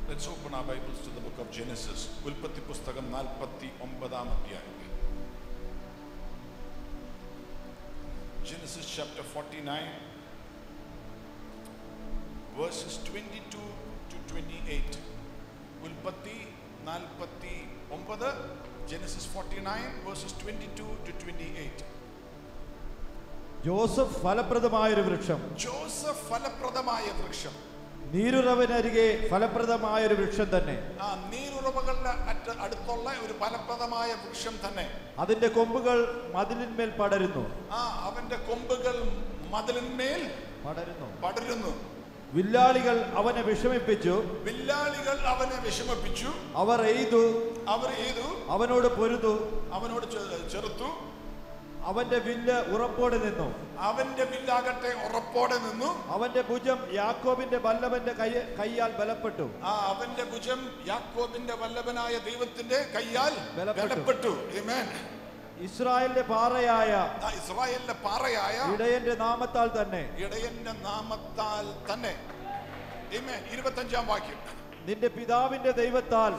Let's open our Bibles to the book of Genesis. ഉൽപ്പത്തി പുസ്തകം 49-ാം അധ്യായം. Genesis chapter 49 verses 22 to 28. ഉൽപ്പത്തി 49, Genesis 49 verses 22 to 28. Joseph ഫലപ്രദമായ ഒരു വൃക്ഷം. ജോസഫ് ഫലപ്രദമായ വൃക്ഷം. നീരുറവിനരികെ ഫലപ്രദമായ ഒരു വൃക്ഷം തന്നെ. നീരുറവകളുടെ അടുത്തുള്ള ഒരു ഫലപ്രദമായ വൃക്ഷം തന്നെ. അതിന്റെ കൊമ്പുകൾ മതിലിന്മേൽ പടരുന്നു. അവന്റെ കൊമ്പുകൾ മതിലിന്മേൽ പടരുന്നു. വില്ലാളികൾ അവനെ വിഷമിപ്പിച്ചു. അവർ എയ്തു അവനോട് പൊരുതു. അവനോട് ചെറുത്തു. അവന്റെ വില്ല് ഉറപ്പോടെ നിന്നു. അവന്റെ വില്ലാകട്ടെ ഉറപ്പോടെ നിന്നു. അവന്റെ ഭുജം യാക്കോബിന്റെ വല്ലഭന്റെ കൈയാൽ ബലപ്പെട്ടു. അവന്റെ ഭുജം യാക്കോബിന്റെ വല്ലഭനായ ദൈവത്തിന്റെ കൈയാൽ ബലപ്പെട്ടു. ആമേൻ. ഇസ്രായേലിന്റെ പാറയായ ഇടയന്റെ നാമത്താൽ തന്നെ. ആമേൻ. 25-ാം വാക്യം. നിന്റെ പിതാവിന്റെ ദൈവത്താൽ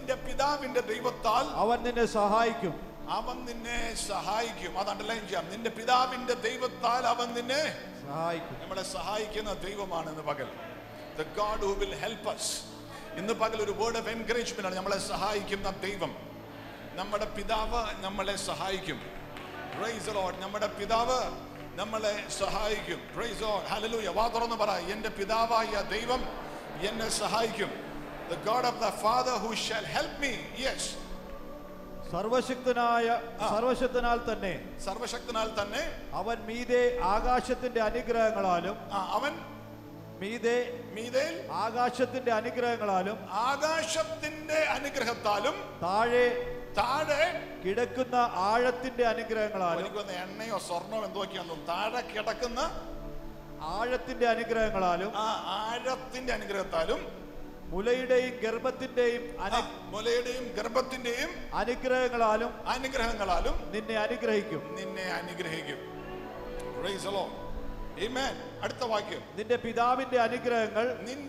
അവൻ നിന്നെ സഹായിക്കും. അത് അണ്ടർലൈൻ ചെയ്യാം. നിന്റെ പിതാവിന്റെ ദൈവത്താൽ അവൻ നിന്നെ സഹായിക്കും. നമ്മളെ സഹായിക്കുന്ന ദൈവമാണ് ഇന്ന് പകൽ. The God who will help us. ഇന്ന് പകൽ ഒരു വേർഡ് ഓഫ് എൻകറേജ്മെന്റ് ആണ്. നമ്മളെ സഹായിക്കുന്ന ദൈവം, നമ്മുടെ പിതാവ് നമ്മളെ സഹായിക്കും. Praise the Lord. നമ്മുടെ പിതാവ് നമ്മളെ സഹായിക്കും. Praise the Lord. Hallelujah. വാ തുറന്ന് പറ, എന്റെ പിതാവായ ദൈവം എന്നെ സഹായിക്കും. The God of the Father who shall help me. Yes. സർവശക്തനാൽ തന്നെ അവൻ മീതെ ആകാശത്തിന്റെ അനുഗ്രഹങ്ങളാലും ആകാശത്തിന്റെ അനുഗ്രഹത്താലും താഴെ കിടക്കുന്ന ആഴത്തിന്റെ അനുഗ്രഹങ്ങളാലും. എണ്ണയോ സ്വർണ്ണോ എന്തൊക്കെയാണെന്നും താഴെ കിടക്കുന്ന ആഴത്തിന്റെ അനുഗ്രഹത്താലും മുലയുടെയും ഗർഭത്തിന്റെയും അനുഗ്രഹങ്ങളാലും നിന്നെ അനുഗ്രഹിക്കും. Praise the Lord. Amen. അടുത്ത വാക്യം. നിന്റെ പിതാവിന്റെ അനുഗ്രഹങ്ങൾ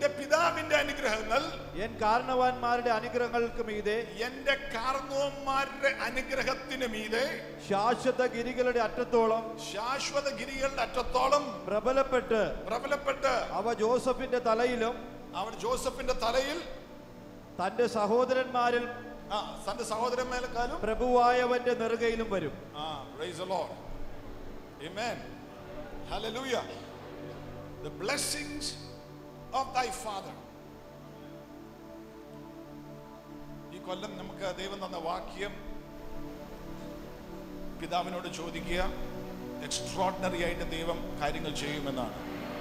എൻ കാരണവന്മാരുടെ അനുഗ്രഹങ്ങൾക്ക് മീതെ, എന്റെ കാരണവന്മാരുടെ അനുഗ്രഹത്തിന് മീതെ ശാശ്വത ഗിരികളുടെ അറ്റത്തോളം പ്രബലപ്പെട്ട് അവ ജോസഫിന്റെ തലയിലും തന്റെ സഹോദരന്മാരെക്കാളും പ്രഭുവായവന്റെ നെറുകയിലും വരും. Praise the Lord. Amen. Hallelujah. The blessings of thy father. ഈ കൊല്ലം നമുക്ക് ദൈവം തന്ന വാക്യം പിതാവിനോട് ചോദിക്കുക. എക്സ്ട്രോർഡിനറി ആയിട്ട് ദൈവം കാര്യങ്ങൾ ചെയ്യുമെന്നാണ്.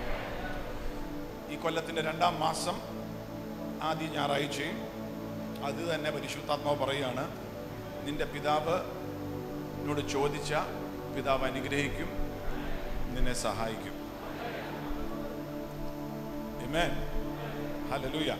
ഈ കൊല്ലത്തിന്റെ 2-ാം മാസം ആദ്യ ഞായറാഴ്ചയും അത് തന്നെ പരിശുദ്ധാത്മാവ് പറയുകയാണ്, നിന്റെ പിതാവിനോട് ചോദിച്ച പിതാവ് അനുഗ്രഹിക്കും, നിന്നെ സഹായിക്കും. ആമേൻ. ഹല്ലേലൂയ.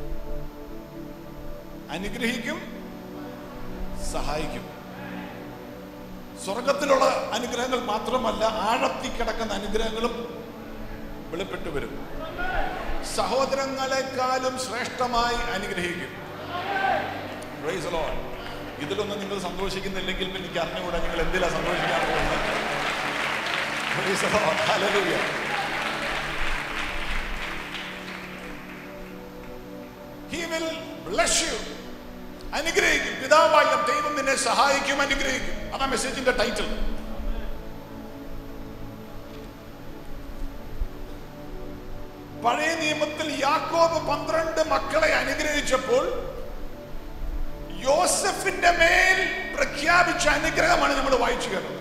അനുഗ്രഹിക്കും, സഹായിക്കും. സ്വർഗത്തിലുള്ള അനുഗ്രഹങ്ങൾ മാത്രമല്ല, ആഴത്തിൽ കിടക്കുന്ന അനുഗ്രഹങ്ങളും വെളിപ്പെട്ടു വരും. സഹോദരങ്ങളെക്കാളും ശ്രേഷ്ഠമായി അനുഗ്രഹിക്കും. Praise the Lord. ഇതിലൊന്നും നിങ്ങൾ സന്തോഷിക്കുന്നില്ലെങ്കിൽ പിന്നെ എനിക്ക് അറിഞ്ഞുകൂടാ നിങ്ങൾ എന്തിലാ സന്തോഷിക്കാൻ പോകുന്നത്. Praise the Lord. Hallelujah. He will bless you. അനുഗ്രഹിക്കും. പിതാവായ ദൈവം നിന്നെ സഹായിക്കും, അനുഗ്രഹിക്കും. അതാ മെസ്സേജിന്റെ ടൈറ്റിൽ. പഴയ നിയമത്തിൽ യാക്കോബ് 12 മക്കളെ അനുഗ്രഹിച്ചപ്പോൾ യോസഫിന്റെ മേൽ പ്രഖ്യാപിച്ച അനുഗ്രഹമാണ് നമ്മൾ വായിച്ചു കേട്ടത്.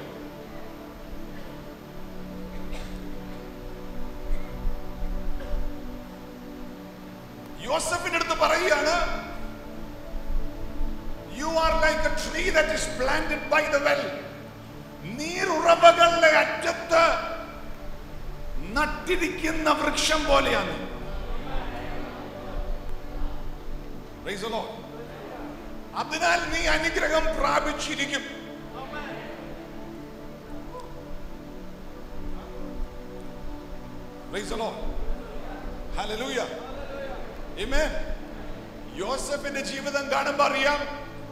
യോസഫിന്റെ അടുത്ത് പറയുകയാണ്, you are like a tree that is planted by the well. നീരുറവകളുടെ അറ്റത്ത് നട്ടിരിക്കുന്ന വൃക്ഷം പോലെയാണ്. Praise the Lord. അതിനാൽ നീ അനുഗ്രഹം പ്രാപിച്ചിരിക്കും. Praise the Lord. Hallelujah. Amen. യോസേഫിന്റെ ജീവിതം കാണുമ്പോൾ അറിയാം,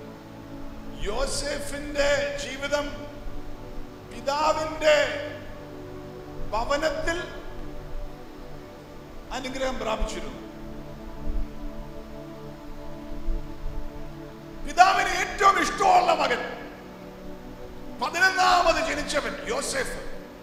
യോസേഫിന്റെ ജീവിതം പിതാവിന്റെ ഭവനത്തിൽ അനുഗ്രഹം പ്രാപിച്ചിരുന്നു. പിതാവിന് ഏറ്റവും ഇഷ്ടമുള്ള മകൻ, 11ാമത് ജനിച്ചവൻ യോസേഫ്,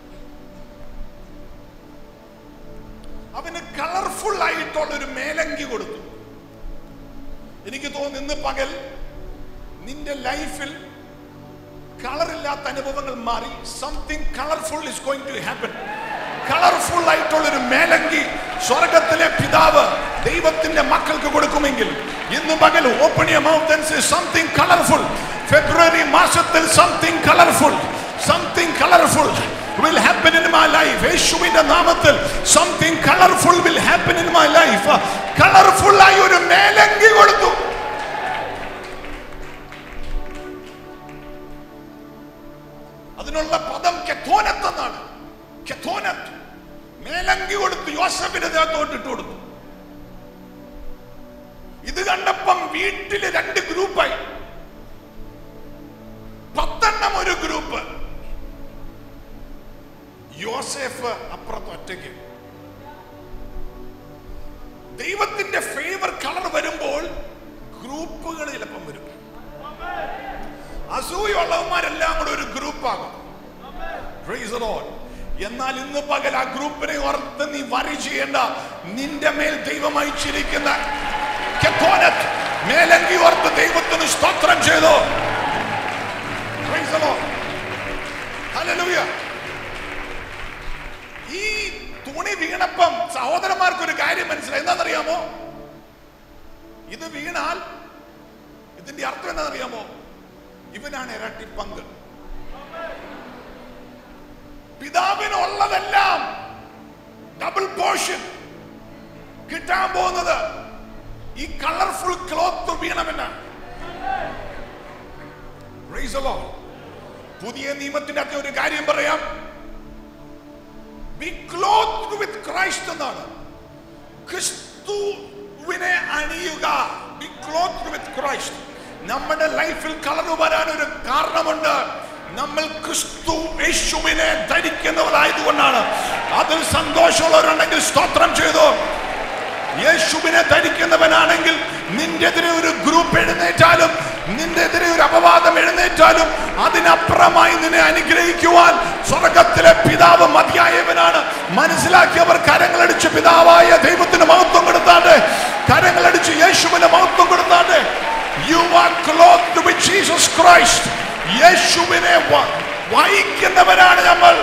അവന് കളർഫുൾ ആയിട്ടുള്ള ഒരു മേലങ്കി കൊടുത്തു. എനിക്ക് തോന്നുന്നു ഇന്ന് പകൽ നിന്റെ ലൈഫിൽ കളറില്ലാത്ത അനുഭവങ്ങൾ മാറി something colourful is going to happen. Colourful ആയിട്ടുള്ള ഒരു മേലങ്കി സ്വർഗത്തിലെ പിതാവ് ദൈവത്തിന്റെ മക്കൾക്ക് കൊടുക്കുമെങ്കിൽ ഇന്ന് പകൽ open your mouth and say something colourful. ഫെബ്രുവരി മാസത്തിൽ something colourful will happen in my life. യേശുവിന്റെ നാമത്തിൽ something colorful will happen in my life. Colourful ആയി ഒരു മേലങ്കി കൊടുത്തു. അതിനുള്ള പദം കെത്തോനത്ത് എന്നാണ്. കെത്തോനത്ത്. മേലങ്കി കൊടുത്തു, യോസേഫിന്റെ ദേഹത്തോട്ട് ഇട്ട് കൊടുത്തു. ഇത് കണ്ടപ്പം വീട്ടില് 2 ഗ്രൂപ്പായി. 10 ഒരു ഗ്രൂപ്പ്, യോസേഫ് അപ്പുറത്ത് ഒറ്റയ്ക്ക്. ദൈവത്തിന്റെ ഫേവർ കളർ വരുമ്പോൾ ഗ്രൂപ്പുകൾ ചിലപ്പം വരും. അസൂയുള്ളവന്മാരെല്ലാം കൂടെ ഒരു ഗ്രൂപ്പാകും. എന്നാൽ ഇന്ന് പകൽ ആ ഗ്രൂപ്പിനെ ഓർത്ത് നീ വറി ചെയ്യേണ്ട. നിന്റെ മേൽ ദൈവം അയച്ചിരിക്കുന്ന മേലങ്കി ഓർത്ത് ദൈവത്തിന് സ്തോത്രം ചെയ്തോ. ഈ തുണി വീണപ്പം സഹോദരന്മാർക്ക് ഒരു കാര്യം മനസ്സിലായി. എന്താണെന്നറിയാമോ? ഇത് വീണാൽ ഇതിന്റെ അർത്ഥം എന്താണെന്നറിയാമോ? ഇവനാണ് ഇരട്ടി പങ്ക്. പിതാവിനുള്ളതെല്ലാം ഡബിൾ പോർഷൻ കിട്ടാൻ പോകുന്നത് ഈ കളർഫുൾ ക്ലോത്ത് വീണവനാണ്. പുതിയ നിയമത്തിന്റെ അകത്ത് ഒരു കാര്യം പറയാം, be clothed with Christ എന്നാണ്. ക്രിസ്തുവിനെ അണിയുക. be clothed with Christ. നമ്മുടെ ലൈഫിൽ കളർ വരാൻ ഒരു കാരണമുണ്ട്. നമ്മൾ ക്രിസ്തു യേശുവിനെ ധരിക്കുന്നവരായതുകൊണ്ടാണ്. അതിൽ സന്തോഷമുള്ളവരുണ്ടെങ്കിൽ സ്തോത്രം ചെയ്തു. യേശുവിനെ ധരിക്കുന്നവനാണെങ്കിൽ നിന്റെതിരെ ഒരു ഗ്രൂപ്പ് എഴുന്നേറ്റാലും, നിന്റെതിരെ ഒരു അപവാദം എഴുന്നേറ്റാലും അതിനപ്പുറമായി നിന്നെ അനുഗ്രഹിക്കുവാൻ സ്വർഗത്തിലെ പിതാവ് മതിയായവനാണ്. മനസ്സിലാക്കിയവർ കരങ്ങളടിച്ച് പിതാവായ ദൈവത്തിന് മഹത്വം കൊടുത്താണ്ട്, കരങ്ങളടിച്ച് യേശുവിന് മഹത്വം കൊടുത്താണ്ട്. You are clothed with Jesus Christ. യേശുവിനെ വഹിക്കുന്നവരാണ് നമ്മൾ.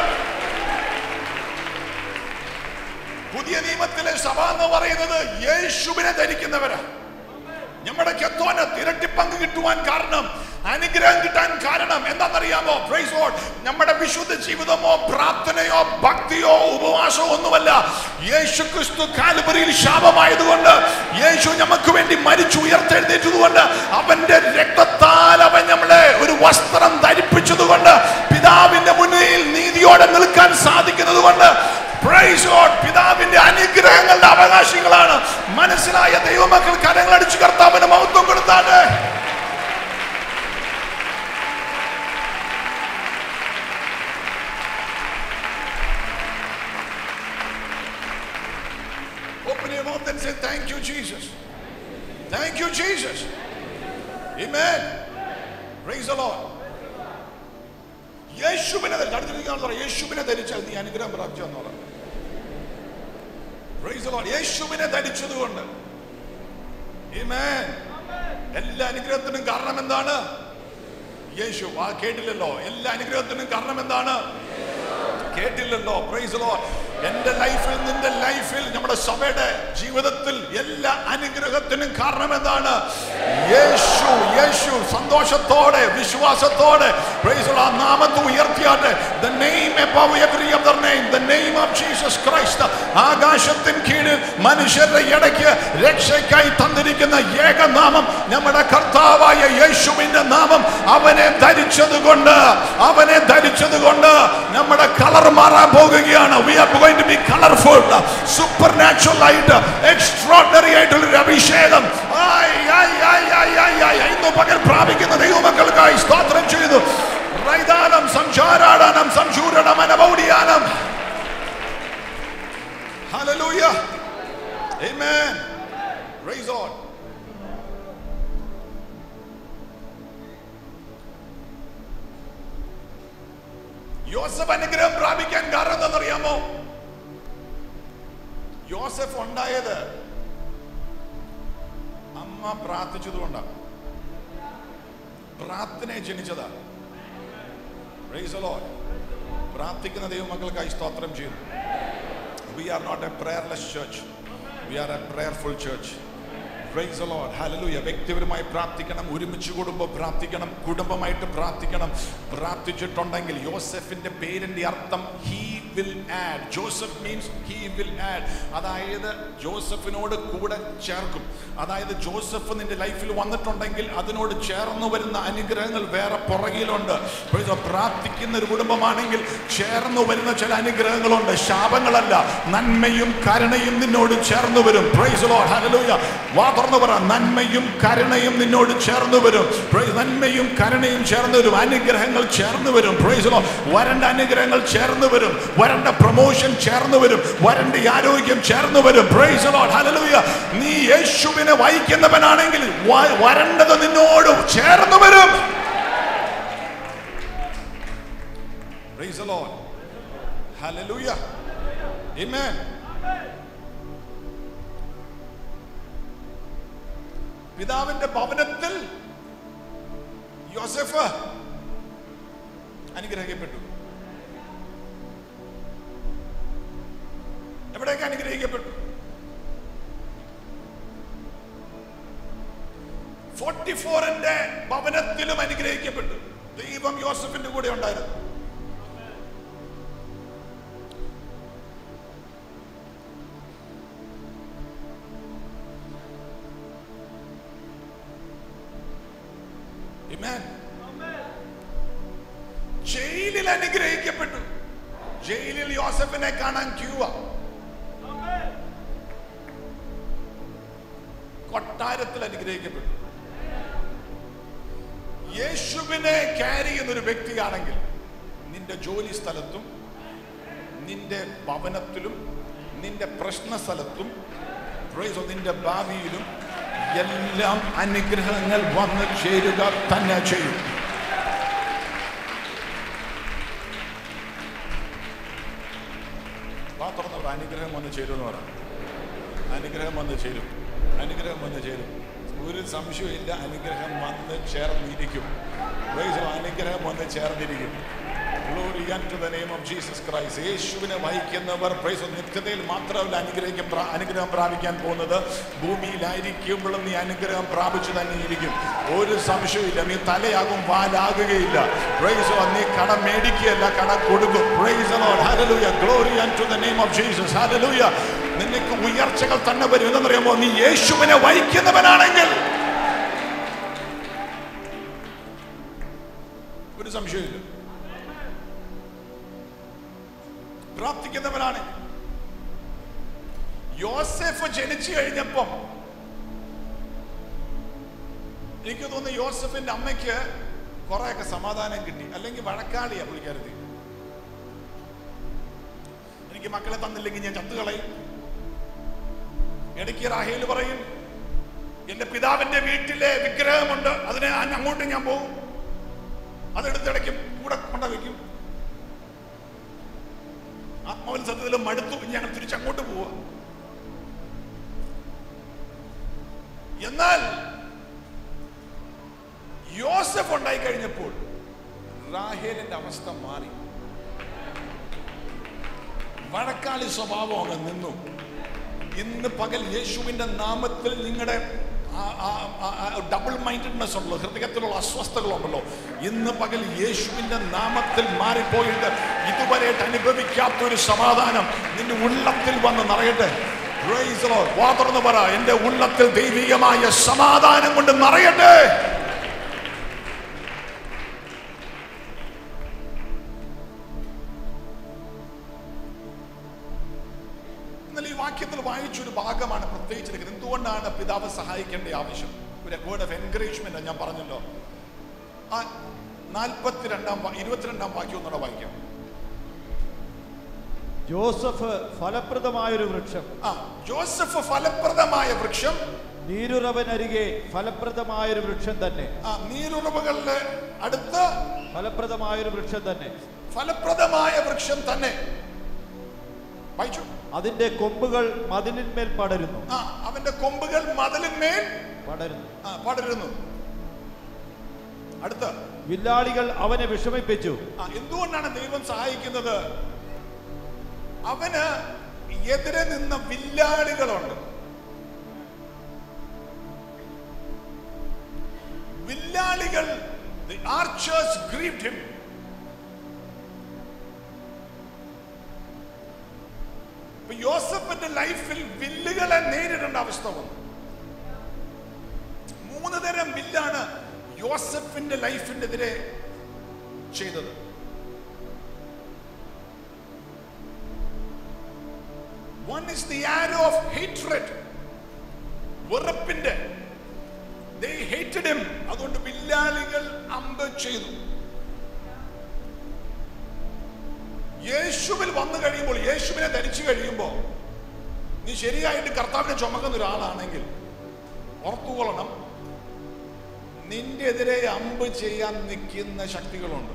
പുതിയ നിയമത്തിലെ സഭ എന്ന് പറയുന്നത് യേശുവിനെ ധരിക്കുന്നവരാണ്. നമ്മുടെ കെത്തോനത്ത് ഇരട്ടി പങ്ക് കിട്ടുവാൻ കാരണം, അനുഗ്രഹം കിട്ടാൻ കാരണം എന്താണെന്നറിയാമോ? Praise Lord. നമ്മുടെ വിശുദ്ധ ജീവിതമോ പ്രാർത്ഥനയോ ഭക്തിയോ ഉപവാസമോ ഒന്നുമല്ല. യേശു ക്രിസ്തു കാൽവരിയിൽ ശാപമായതുകൊണ്ട്, യേശു നമുക്ക് വേണ്ടി മരിച്ചു ഉയർത്തെഴുന്നേറ്റതുകൊണ്ട്, അവന്റെ രക്തത്താൽ അവൻ നമ്മളെ ഒരു വസ്ത്രം ധരിപ്പിച്ചതുകൊണ്ട്, പിതാവിന്റെ മുന്നിൽ നീതിയോടെ നിൽക്കാൻ സാധിക്കുന്നത് കൊണ്ട്, പ്രൈസ് ലോർഡ്, പിതാവിന്റെ അനുഗ്രഹങ്ങളുടെ അവകാശികളാണ്. മനസ്സിലായ ദൈവമക്കൾ കരങ്ങളടിച്ച് കർത്താവിന് മഹത്വം കൊടുത്താണ്. Open your mouth and say thank you Jesus. Thank you Jesus. Amen. Praise the Lord. യേശുവിനെ ധരിച്ചാൽ നീ അനുഗ്രഹം പ്രാപിച്ചു എന്നോളാം. Praise the Lord. യേശുവിനെ ധരിച്ചതുകൊണ്ട് Amen. എല്ലാ അനുഗ്രഹത്തിനും കാരണം എന്താണ്? യേശു. ആ കേട്ടില്ലല്ലോ. എല്ലാ അനുഗ്രഹത്തിനും കാരണം എന്താണ്? കേട്ടില്ലല്ലോ. Praise the Lord. എന്റെ ലൈഫിൽ, നിന്റെ ലൈഫിൽ, നമ്മുടെ സഭയുടെ ജീവിതത്തിൽ എല്ലാ അനുഗ്രഹത്തിനും കാരണം എന്താണ്? യേശു. യേശു. സന്തോഷത്തോടെ, വിശ്വാസത്തോടെ പ്രൈസ് ദി ലോർഡ് നാമത്തെ ഉയർത്തിയാട്ടെ. The name above every other name, the name of Jesus Christ. ആകാശത്തിൻ കീഴിൽ മനുഷ്യരുടെ ഇടയ്ക്ക് രക്ഷയ്ക്കായി തന്നിരിക്കുന്ന ഏകനാമം നമ്മുടെ കർത്താവായ യേശുവിന്റെ നാമം. അവനെ ധരിച്ചതുകൊണ്ട് നമ്മുടെ കളർ മാറാൻ പോകുകയാണ്. We are going to be colorful, supernatural light, extraordinary ആയിട്ടുള്ള അഭിഷേകം. ഇന്ന് പകൽ പ്രാപിക്കുന്ന ദൈവമക്കൾക്കായി സ്തോത്രം ചെയ്തു. റൈദാനം സംശാരാടാനം സംശൂരണം അനബൗഡിയാനം. Hallelujah. Amen. Praise God. യോസഫ് അനുഗ്രഹം പ്രാപിക്കാൻ കാരണം എന്താണെന്നറിയാമോ? യോസഫ് ഉണ്ടായത് അമ്മ പ്രാർത്ഥിച്ചതുകൊണ്ടാണ്. പ്രാർത്ഥനയെ ജനിച്ചതാ. Praise the Lord. പ്രാർത്ഥിക്കുന്ന ദൈവമക്കൾക്കായി സ്തോത്രം ചെയ്യുന്നു. We are not a prayerless church. We are a prayerful church. Praise the Lord. Hallelujah. വ്യക്തിപരമായി പ്രാർത്ഥിക്കണം, ഒരുമിച്ച് കൂടുമ്പോൾ പ്രാർത്ഥിക്കണം, കുടുംബമായിട്ട് പ്രാർത്ഥിക്കണം. പ്രാർത്ഥിച്ചിട്ടുണ്ടെങ്കിൽ യോസഫിന്റെ പേരിന്റെ അർത്ഥം he will add. Joseph means he will add. അതായത് ജോസഫിനോട് കൂടെ ചേർക്കും. അതായത് ജോസഫ് നിന്റെ ലൈഫിൽ വന്നിട്ടുണ്ടെങ്കിൽ അതിനോട് ചേർന്ന് വരുന്ന അനുഗ്രഹങ്ങൾ വേറെ പുറകിലുണ്ട്. പ്രാർത്ഥിക്കുന്ന ഒരു കുടുംബമാണെങ്കിൽ ചേർന്ന് വരുന്ന ചില അനുഗ്രഹങ്ങളുണ്ട്. ശാപങ്ങളല്ല, നന്മയും കരുണയും നിന്നോട് ചേർന്ന് വരും. Praise the Lord. Hallelujah. വാ തുറന്ന് പറ, നന്മയും കരുണയും നിന്നോട് ചേർന്ന് വരും. നന്മയും കരുണയും ചേർന്ന് വരും. അനുഗ്രഹങ്ങൾ ചേർന്ന് വരും. Praise the Lord. വരണ്ട അനുഗ്രഹങ്ങൾ ചേർന്ന് വരും. വരണ്ട പ്രൊമോഷൻ ചേർന്ന് വരും. വരണ്ട ആരോഗ്യം ചേർന്ന് വരും. Praise the Lord. Hallelujah. നീ യേശുവിനെ വഹിക്കുന്നവനാണെങ്കിൽ വരണ്ടത് നിന്നോട് ചേർന്ന് വരും. Praise the Lord. Hallelujah. Amen. പിതാവിന്റെ ഭവനത്തിൽ യോസഫ് അനുഗ്രഹിക്കപ്പെട്ടു. എവിടേക്ക് അനുഗ്രഹിക്കപ്പെട്ടു? 44ന്റെ ഭവനത്തിലും അനുഗ്രഹിക്കപ്പെട്ടു. ദൈവം യോസഫിന്റെ കൂടെ ഉണ്ടായിരുന്നു. ജയിലിൽ അനുഗ്രഹിക്കപ്പെട്ടു. ജയിലിൽ യോസഫിനെ കാണാൻ ക്യൂവാ. കൊട്ടാരത്തിൽ അനുഗ്രഹിക്കപ്പെട്ടു. യേശുവിനെ ക്യാരി ചെയ്യുന്നൊരു വ്യക്തിയാണെങ്കിൽ നിന്റെ ജോലി സ്ഥലത്തും നിന്റെ ഭവനത്തിലും നിന്റെ പ്രശ്ന സ്ഥലത്തും നിന്റെ ഭാവിയിലും എല്ലാം അനുഗ്രഹങ്ങൾ വന്നു ചേരുക തന്നെ ചെയ്യും. തുറന്നവർ അനുഗ്രഹം വന്ന് ചേരുമെന്ന് പറ. അനുഗ്രഹം വന്ന് ചേരും. അനുഗ്രഹം വന്ന് ചേരും. ഒരു സംശയമില്ല, അനുഗ്രഹം വന്ന് ചേർന്നിരിക്കും. അനുഗ്രഹം വന്ന് ചേർന്നിരിക്കും. Glory unto the name of Jesus Christ. യേശുവിനെ വഹിക്കുന്നവർ നിത്യതയിൽ മാത്രമല്ല അനുഗ്രഹം പ്രാപിക്കാൻ പോകുന്നത്, ഭൂമിയിലായിരിക്കുമ്പോഴും നീ അനുഗ്രഹം പ്രാപിച്ചു തന്നെ ഇരിക്കും. ഒരു സംശയമില്ല. നീ തലയാകും, വാലാകുകയില്ല. നീ കടം മേടിക്കുകയല്ല, കടം കൊടുക്കും. Praise the Lord. Hallelujah. Glory unto the name of Jesus. Hallelujah. നിനക്ക് ഉയർച്ചകൾ തന്നെ വരും. എന്നറിയാമോ? നീ യേശുവിനെ വഹിക്കുന്നവനാണെങ്കിൽ. ഒരു സംശയമില്ല. പ്രാർത്ഥിക്കുന്നവനാണ്. യോസഫ് ജനിച്ചു കഴിഞ്ഞപ്പം എനിക്ക് തോന്നുന്നു യോസഫിന്റെ അമ്മയ്ക്ക് കുറെയൊക്കെ സമാധാനം കിട്ടി. അല്ലെങ്കിൽ വഴക്കാളിയാ പുള്ളിക്കാരത്തി. എനിക്ക് മക്കളെ തന്നില്ലെങ്കിൽ ഞാൻ ചത്തുകളയും. ഇടയ്ക്ക് റാഹേൽ പറയും, എന്റെ പിതാവിന്റെ വീട്ടിലെ വിഗ്രഹമുണ്ട്, അതിനെ അങ്ങോട്ട് ഞാൻ പോകും, അതെടുത്തിടയ്ക്ക് കൂടെ കൊണ്ടുവയ്ക്കും. ആത്മാവിൽ സത്യത്തിൽ മടുത്തു, ഞങ്ങൾ തിരിച്ചങ്ങോട്ട് പോവുക. എന്നാൽ യോസഫ് ഉണ്ടായി കഴിഞ്ഞപ്പോൾ റാഹേലിന്റെ അവസ്ഥ മാറി. വഴക്കാളി സ്വഭാവം അങ്ങ് നിന്നു. ഇന്ന് പകൽ യേശുവിന്റെ നാമത്തിൽ നിങ്ങളുടെ ഡബിൾ മൈൻഡഡ്നെസ് ഉള്ളൂ, ഹൃദയത്തിലുള്ള അസ്വസ്ഥകളുണ്ടല്ലോ, ഇന്ന് പകൽ യേശുവിന്റെ നാമത്തിൽ മാറിപ്പോയിട്ട് ഇതുവരെയായിട്ട് അനുഭവിക്കാത്തൊരു സമാധാനം നിന്റെ ഉള്ളത്തിൽ വന്ന് നിറയട്ടെ. വാ തുറന്ന് പറ, എന്റെ ഉള്ളത്തിൽ ദൈവികമായ സമാധാനം കൊണ്ട് നിറയട്ടെ. ഈ വാക്യത്തിൽ വായിച്ചൊരു ഭാഗമാണ് പ്രത്യേകിച്ചിരിക്കുന്നത്. എന്തുകൊണ്ടാണ് പിതാവ് സഹായിക്കേണ്ട ആവശ്യം? ഒരു വേർഡ് ഓഫ് എൻകറേജ്മെന്റ് ഞാൻ പറഞ്ഞല്ലോ. ആ 22-ാം വാക്യം ഒന്നുകൂടെ വായിക്കാം. ജോസഫ് ഫലപ്രദമായൊരു വൃക്ഷം. ജോസഫ് ഫലപ്രദമായ വൃക്ഷം, നീരുറവനരികെ ഫലപ്രദമായൊരു വൃക്ഷം തന്നെ. നീരുറവുകളുടെ അടുത്ത് ഫലപ്രദമായൊരു വൃക്ഷം തന്നെ. ഫലപ്രദമായ വൃക്ഷം തന്നെ. വായിച്ചു. അതിന്റെ കൊമ്പുകൾ മതിലിന്മേൽ പടരുന്നു. അവന്റെ കൊമ്പുകൾ മതിലിന്മേൽ പടരുന്നു. അടുത്ത, വില്ലാളികൾ അവനെ വിഷമിപ്പിച്ചു. എന്തുകൊണ്ടാണ് ദൈവം സഹായിക്കുന്നത്? അവന് എതിരെ നിന്ന വില്ലാളികളുണ്ട്. വില്ലാളികൾ, the archers grieved him. യോസഫിന്റെ ലൈഫിൽ വില്ലുകളെ നേരിടേണ്ട അവസ്ഥ വന്നു. 3 തരം വില്ലാണ് യോസഫിന്റെ ലൈഫിനെതിരെ ചെയ്തത്. One is the arrow of hatred. വെറുപ്പിന്റെ. They hated him. അതുകൊണ്ട് വില്ലാളികൾ അമ്പ് ചെയ്തു. യേശുവിൽ വന്നു കഴിയുമ്പോൾ, യേശുവിനെ ധരിച്ചു കഴിയുമ്പോൾ, നീ ശരിയായിട്ട് കർത്താവിനെ ചുമക്കുന്ന ഒരാളാണെങ്കിൽ ഓർത്തുകൊള്ളണം, നിന്റെ എതിരെ അമ്പ് ചെയ്യാൻ നിൽക്കുന്ന ശക്തികളുണ്ട്.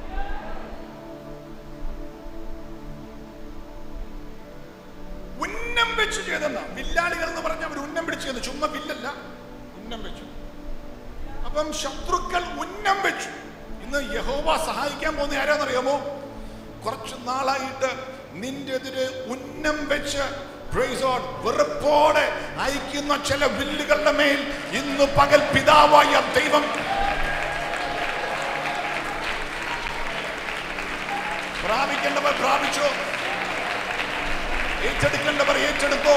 ഉന്നം വെച്ച് ചെയ്തെന്ന വില്ലാളികൾ എന്ന് പറഞ്ഞ അവർ ഉന്നം പിടിച്ച് ചെയ്തു. ചുമ്മാ വില്ലല്ല, ഉന്നം വെച്ചു. അപ്പം ശത്രുക്കൾ ഉന്നം വെച്ചു. ഇന്ന് യഹോവ സഹായിക്കാൻ പോകുന്ന ആരാന്നറിയാമോ? കുറച്ചു നാളായിട്ട് നിന്റെ എതിരെ ഉന്നം വെച്ച് വെറുപ്പോടെ അയക്കുന്ന ചില വില്ലുകളുടെ മേൽ ഇന്ന് പകൽ പിതാവായ ദൈവം പ്രാപിക്കേണ്ടവർ പ്രാപിച്ചു, ഏറ്റെടുക്കേണ്ടവർ ഏറ്റെടുത്തു.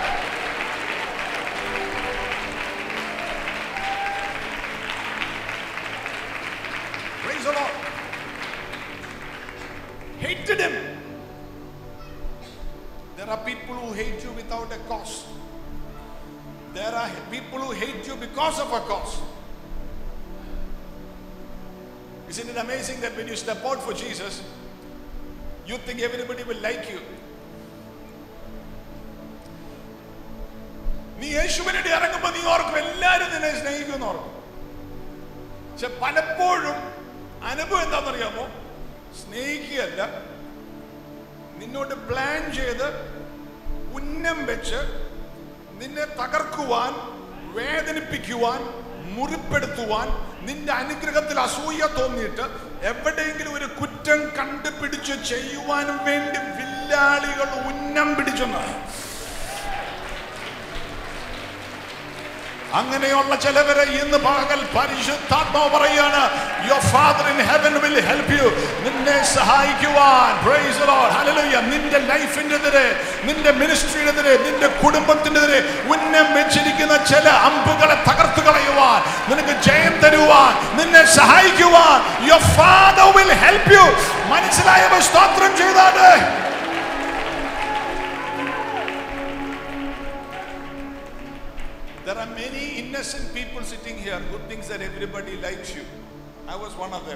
Praise the Lord. Hated him. There are people who hate you without a cause. There are people who hate you because of a cause. Isn't it amazing that when you step out for Jesus, you think everybody will like you? നീ യേശുവിനെ ഇറങ്ങുമ്പോൾ നീ ഓർക്കും എല്ലാവരും നിന്നെ സ്നേഹിക്കുമെന്ന് ഓർക്കും. പക്ഷെ പലപ്പോഴും അനുഭവം എന്താണെന്നറിയാമോ? സ്നേഹിക്കുകയല്ല, നിന്നോട് പ്ലാൻ ചെയ്ത് ഉന്നം വെച്ച് നിന്നെ തകർക്കുവാൻ, വേദനിപ്പിക്കുവാൻ, മുറിപ്പെടുത്തുവാൻ, നിന്റെ അനുഗ്രഹത്തിൽ അസൂയ തോന്നിയിട്ട് എവിടെയെങ്കിലും ഒരു കുറ്റം കണ്ടുപിടിച്ച് ചെയ്യുവാനും വേണ്ടി വില്ലാളികൾ ഉന്നം പിടിച്ചെന്ന്. അങ്ങനെയുള്ള ചിലവരെ ഇന്ന് പകൽ പരിശുദ്ധാത്മാവ് പറയാണ്, your father in heaven will help you. നിന്നെ സഹായിക്കുവാൻ. Praise the Lord. Hallelujah. നിന്റെ ലൈഫിനെതിരെ, നിന്റെ മിനിസ്ട്രിയെതിരെ, നിന്റെ കുടുംബത്തിനെതിരെ ഉന്നം വെച്ചിരിക്കുന്ന ചില അമ്പുകളെ തകർത്തു കളയുവാൻ, നിനക്ക് ജയം തരുവാൻ, നിന്നെ സഹായിക്കുവാൻ your father will help you. മനസ്സിലായവർ സ്തോത്രം ചെയ്താട്ടെ. There are many innocent people sitting here who thinks that everybody likes you. I was one of them.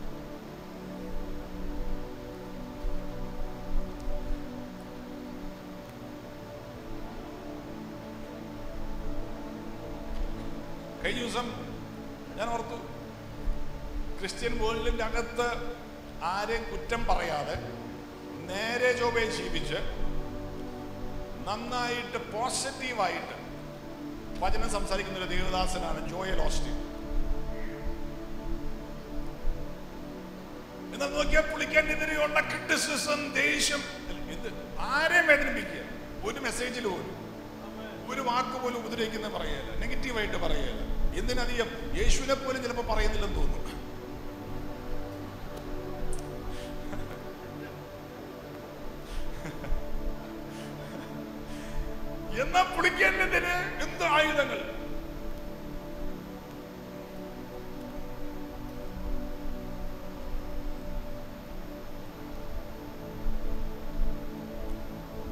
കഴിഞ്ഞ ദിവസം ഞാൻ ഓർത്തു, ക്രിസ്ത്യൻ വേൾഡിന്റെ അകത്ത് ആരെയും കുറ്റം പറയാതെ നേരെ ചൊവ്വേ ജീവിച്ച് നന്നായിട്ട് പോസിറ്റീവായിട്ട് വചനം സംസാരിക്കുന്ന ഒരു ദേവദാസനാണ് ജോയൽ ഓസ്റ്റിൻ. എന്നാൽ നോക്കിയാൽ പുള്ളിക്കാനെതിരെയുള്ള ക്രിറ്റിസിസം, ദേഷ്യം, ആരെയും വേദനിപ്പിക്കുക. ഒരു മെസ്സേജിൽ പോലും ഒരു വാക്ക് പോലും ഉപദ്രവിക്കുന്ന പറയല, നെഗറ്റീവായിട്ട് പറയല. എന്തിനധികം യേശുവിനെ പോലും ചിലപ്പോൾ പറയുന്നില്ലെന്ന് തോന്നുന്നു. എന്നാ പുളിക്കേണ്ടതിന് എന്ത് ആയുധങ്ങൾ?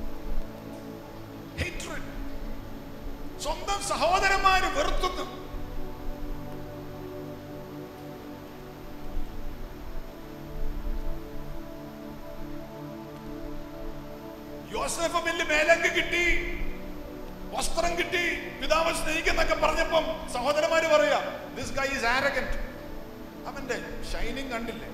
സ്വന്തം സഹോദരന്മാര് വെറുത്തുന്നു. യോസേഫിന് മേലങ്കി കിട്ടി, വസ്ത്രം കിട്ടി, പിതാവ് സ്നേഹിക്കുന്നൊക്കെ പറഞ്ഞപ്പം സഹോദരന്മാര് പറയാ ദിസ് ഗൈ ഈസ് ആരഗന്റ്. അവന്റെ ഷൈനിങ് കണ്ടില്ലേ?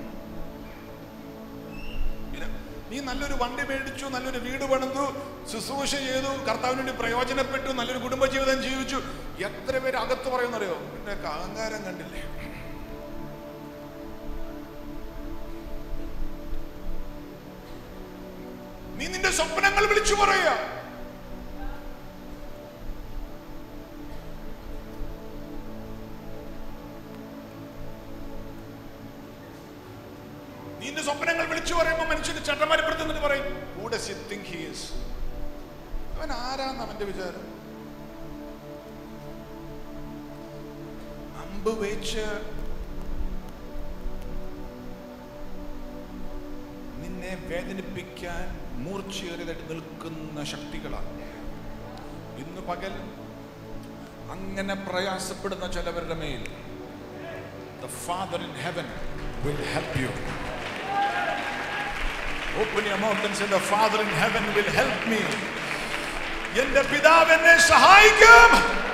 നീ നല്ലൊരു വണ്ടി മേടിച്ചു, നല്ലൊരു വീട് പണിതു, ശുശ്രൂഷ ചെയ്തു, കർത്താവിന് വേണ്ടി പ്രയോജനപ്പെട്ടു, നല്ലൊരു കുടുംബജീവിതം ജീവിച്ചു. എത്ര പേര് അകത്ത് പറയുന്നറിയോ? എന്റെ അഹങ്കാരം കണ്ടില്ലേ? നീ നിന്റെ സ്വപ്നങ്ങൾ വിളിച്ചു പറയുക. നിന്റെ സ്വപ്നങ്ങൾ വിളിച്ചു പറയുമ്പോ മനുഷ്യന്റെ ചട്ടമാരിപ്പുറത്ത് എന്നിട്ട് പറയും who does he think he is? അവൻ ആരാന്ന് അവന്റെ വിചാരം? അമ്പ് വെച്ച് നിന്നെ വേദനിപ്പിക്കാൻ മൂർച്ചയേറിയതായിട്ട് നിൽക്കുന്ന ശക്തികളാണ്. ഇന്ന് പകൽ അങ്ങനെ പ്രയാസപ്പെടുന്ന ചിലവരുടെ മേൽ the Father in heaven will help you. Open your mouth and say the Father in heaven will help me. എന്റെ പിതാവ് എന്നെ സഹായിക്കും.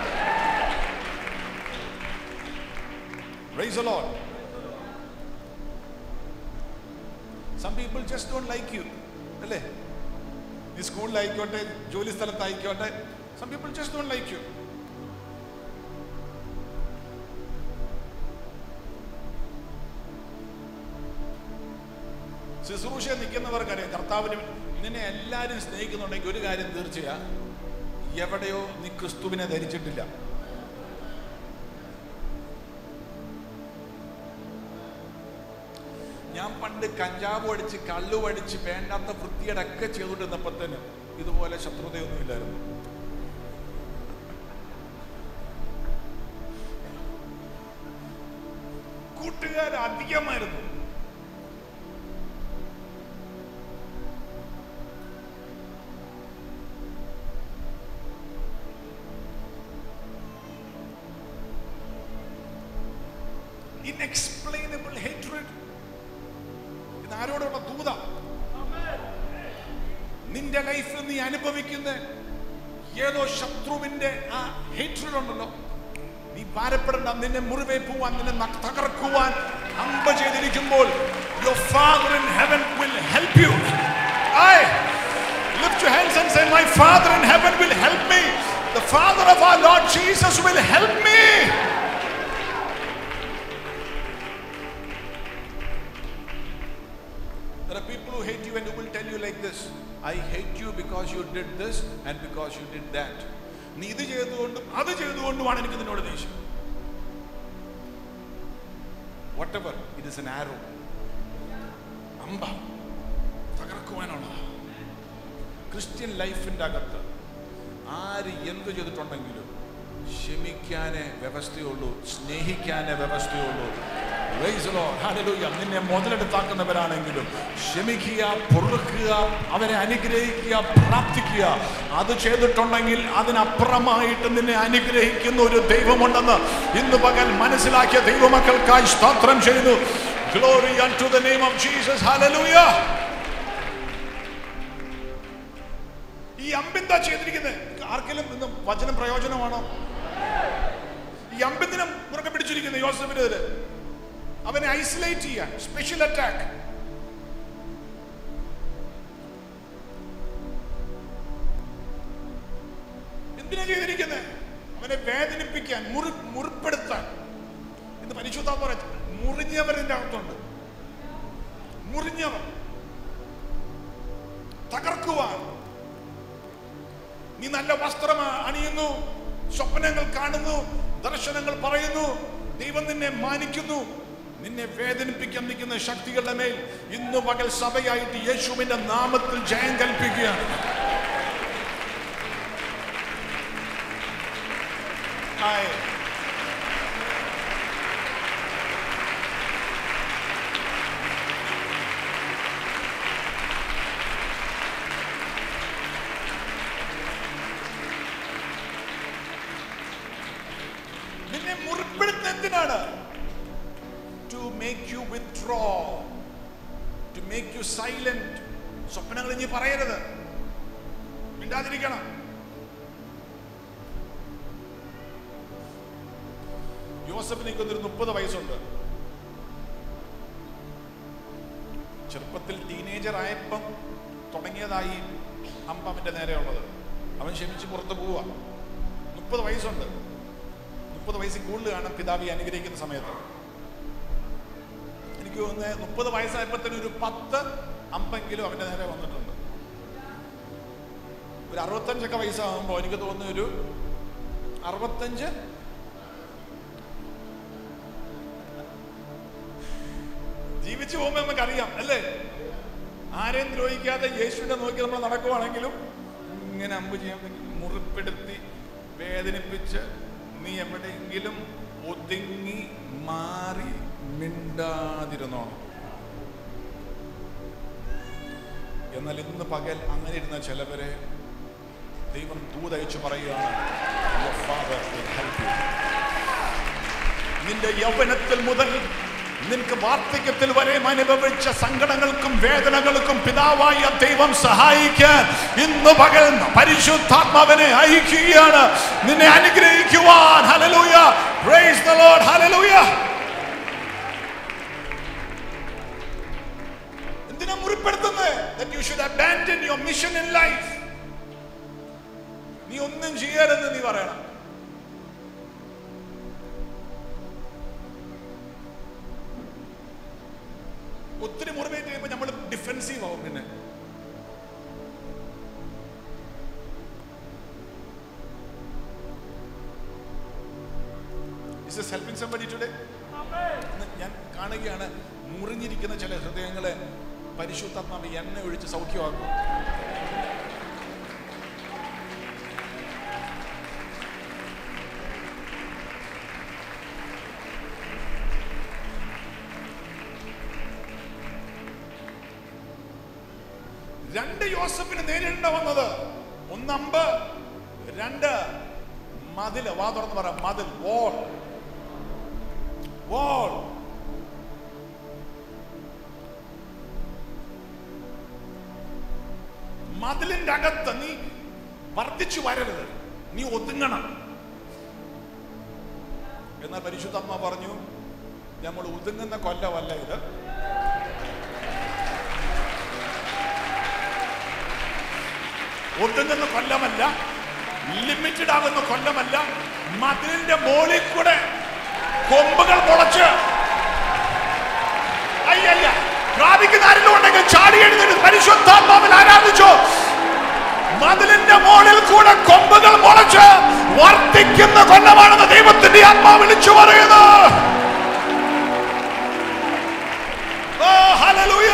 Praise the Lord. Some people just don't like you. അല്ലേ? ഈ സ്കൂളിലായിക്കോട്ടെ, ജോലി സ്ഥലത്തായിക്കോട്ടെ, some people just don't like you. ശുശ്രൂഷ നിൽക്കുന്നവർക്കറിയാം കർത്താവിന് നിന്നെ എല്ലാവരും സ്നേഹിക്കുന്നുണ്ടെങ്കിൽ ഒരു കാര്യം തീർച്ചയാ, എവിടെയോ നീ ക്രിസ്തുവിനെ ധരിച്ചിട്ടില്ല. ഞാൻ പണ്ട് കഞ്ചാവ് അടിച്ച് കള്ളു അടിച്ച് വേണ്ടാത്ത വൃത്തിയടക്കം ചെയ്തുകൊണ്ടിരുന്നപ്പത്തിന് ഇതുപോലെ ശത്രുതയൊന്നുമില്ലായിരുന്നു. കൂട്ടുകാർ അധികമായിരുന്നു. Inexplainable hatred. ഇത് ആരോടുള്ള ദൂത? നിന്റെ ലൈഫിൽ നീ അനുഭവിക്കുന്ന ഏതോ ശത്രുവിന്റെ ആ ഹേറ്റ്രഡ് ഉണ്ടല്ലോ, നീ ഭാരപ്പെടേണ്ട. നിന്നെ മുറിവേൽക്കുവാൻ, നിന്നെ തകർക്കുവാൻ അമ്പ ചെയ്തിരിക്കുമ്പോൾ your Father in heaven will help you. Lift your hands and say my Father in heaven will help me. The Father of our Lord Jesus will help me. There are people who hate you and who will tell you like this, I hate you because you did this and because you did that. നീ ഇത് ചെയ്തുകൊണ്ടും അത് ചെയ്തുകൊണ്ടുമാണ് എനിക്ക് നിന്നോട് ദേഷ്യം. Whatever, it is an arrow. അമ്പ തകർക്കുവാനുള്ള. Christian ലൈഫിന്റെ അകത്ത് ആര് എന്ത് ചെയ്തിട്ടുണ്ടെങ്കിലും ക്ഷമിക്കാനേ വ്യവസ്ഥയുള്ളൂ, സ്നേഹിക്കാനേ വ്യവസ്ഥയുള്ളൂ. Praise the Lord. Hallelujah. നിന്നെ മുതലെടുത്താക്കുന്നവരാണെങ്കിലും ക്ഷമിക്കുക, പൊറുക്കുക, അവരെ അനുഗ്രഹിക്കുക, പ്രാർത്ഥിക്കുക. അത് ചെയ്തിട്ടുണ്ടെങ്കിൽ അതിനപ്പുറമായിട്ട് നിന്നെ അനുഗ്രഹിക്കുന്ന ഒരു ദൈവമുണ്ടെന്ന് ഇന്ന് പകൽ മനസ്സിലാക്കിയ ദൈവമക്കൾക്കായി സ്തോത്രം ചെയ്യുന്നു. Glory unto the name of Jesus. Hallelujah. ഈ അമ്പെന്താ ചെയ്തിരിക്കുന്നത്? ആർക്കെങ്കിലും ഇന്ന് വചനം പ്രയോജനമാണോ? ഈ അമ്പെന്തിനും മുറുകെ പിടിച്ചിരിക്കുന്നത് യോസേഫിനെതിരെ അവനെ ഐസൊലേറ്റ് ചെയ്യാൻ, സ്പെഷ്യൽ അറ്റാക്ക്. എന്തിനാ ചെയ്തിരിക്കുന്നത്? അവനെ വേദനിപ്പിക്കാൻ, മുറിപ്പെടുത്താൻ. ഇന്ന് പരിശുദ്ധാത്മാവ് പറയുന്നത് മുറിഞ്ഞവർ ഇതിന്റെ അകത്തുണ്ട്. മുറിഞ്ഞവർ തകർക്കുവാൻ. നീ നല്ല വസ്ത്രം അണിയുന്നു, സ്വപ്നങ്ങൾ കാണുന്നു, ദർശനങ്ങൾ പറയുന്നു, ദൈവം നിന്നെ മാനിക്കുന്നു. നിന്നെ വേദനിപ്പിക്കാൻ നിൽക്കുന്ന ശക്തികളുടെ മേൽ ഇന്ന് പകൽ സഭയായിട്ട് യേശുവിന്റെ നാമത്തിൽ ജയം കൽപ്പിക്കുകയാണ്. നിന്നെ മുറിപ്പെടുത്തുന്ന എന്തിനാണ്? To make you withdraw, to make you silent. സ്വപ്നങ്ങൾ ഇനി പറയരുത്. തെറ്റാതിരിക്കണം. യോസഫിന് 30 വയസ്സുണ്ട്. ചെറുപ്പത്തിൽ ടീനേജർ ആയപ്പം തുടങ്ങിയതായി അമ്പ അവന്റെ നേരെ ഉള്ളത്. അവൻ ക്ഷമിച്ച് പുറത്ത് പോവുക. 30 വയസ്സുണ്ട്. 30 വയസ്സിൽ കൂടുതൽ കാണാൻ പിതാവി അനുഗ്രഹിക്കുന്ന സമയത്ത്. എനിക്ക് തോന്നുന്നത് 30 വയസ്സായപ്പോ തന്നെ ഒരു 10 അമ്പെങ്കിലും അവന്റെ നേരെ വന്നിട്ടുണ്ട്. ഒരു 65 വയസ്സാകുമ്പോ എനിക്ക് തോന്നുന്നു ഒരു 65 ജീവിച്ചു പോകുമ്പോ നമുക്കറിയാം അല്ലേ? ആരെയും ദ്രോഹിക്കാതെ യേശുവിനെ നോക്കി നമ്മൾ നടക്കുവാണെങ്കിലും ഇങ്ങനെ അമ്പ് ചെയ്യാൻ മുറിപ്പെടുത്തി വേദനിപ്പിച്ച് നീ എവിടെയെങ്കിലും ഒതുങ്ങി മാറി മിണ്ടാതിരുന്നോ. എന്നാൽ ഇന്ന് പകൽ അങ്ങനെ ഇരുന്ന ചിലവരെ ദൈവം ദൂതയച്ചു പറയുകയാണ്, നിന്റെ യൗവനത്തിൽ മുതൽ നിനക്ക് വാർദ്ധക്യത്തിൽ വരെ അനുഭവിച്ച സങ്കടങ്ങൾക്കും വേദനകൾക്കും പിതാവായ ദൈവം സഹായിക്കാൻ ഇന്ന് പകൽ പരിശുദ്ധാത്മാവിനെ അയക്കുകയാണ്, നിന്നെ അനുഗ്രഹിക്കുവാൻ. ഹല്ലേലൂയ, പ്രൈസ് ദി ലോർഡ്, ഹല്ലേലൂയ. എന്തിനാ മുറിപ്പെടുത്തുന്നത്? that you should abandon your mission in life. നീ ഒന്നും ചെയ്യരുതെന്ന് നീ പറയണം. ഒത്തിരി മുറിവേറ്റ് കഴിയുമ്പോൾ നമ്മൾ ഡിഫെൻസീവ് ആവും. പിന്നെ Is this helping somebody today? ഞാൻ കാണുകയാണ് മുറിഞ്ഞിരിക്കുന്ന ചില ഹൃദയങ്ങളെ പരിശുദ്ധാത്മാവ് എണ്ണ ഒഴിച്ച് സൗഖ്യമാക്കും. രണ്ട് യോസഫിന് നേരിടേണ്ട വന്നത്, ഒന്ന് അമ്പ്, രണ്ട് മതില്. വാ തുറന്ന് പറ, മതിൽ, വോൾ. വോൾ. മതിലിന്റെ അകത്ത് നീ വർദ്ധിച്ചു വരരുത്, നീ ഒതുങ്ങണം. എന്നാൽ പരിശുദ്ധാത്മാ പറഞ്ഞു, നമ്മൾ ഒതുങ്ങുന്ന കൊല്ലമല്ല ഇത്. ഒതുങ്ങുന്ന കൊല്ലമല്ല, ലിമിറ്റഡ് ആകുന്ന കൊല്ലമല്ല. മതിലിന്റെ മോളിൽ കൂടെ കൊമ്പുകൾ മുളച്ച് അയ്യല്ല പ്രാപിക്കുന്ന ആരെങ്കിലും ഉണ്ടെങ്കിൽ ചാടി എഴുന്നേറ്റ് പരിശുദ്ധാത്മാവിൽ ആരാധിച്ചോ. മതിലിന്റെ മോളിൽ കൂടെ കൊമ്പുകൾ മുളച്ച് വർദ്ധിക്കുന്ന കൊല്ലമാണെന്ന് ദൈവത്തിന്റെ ആത്മാവ് വിളിച്ചു പറയുന്നു. ഓ ഹല്ലേലൂയ.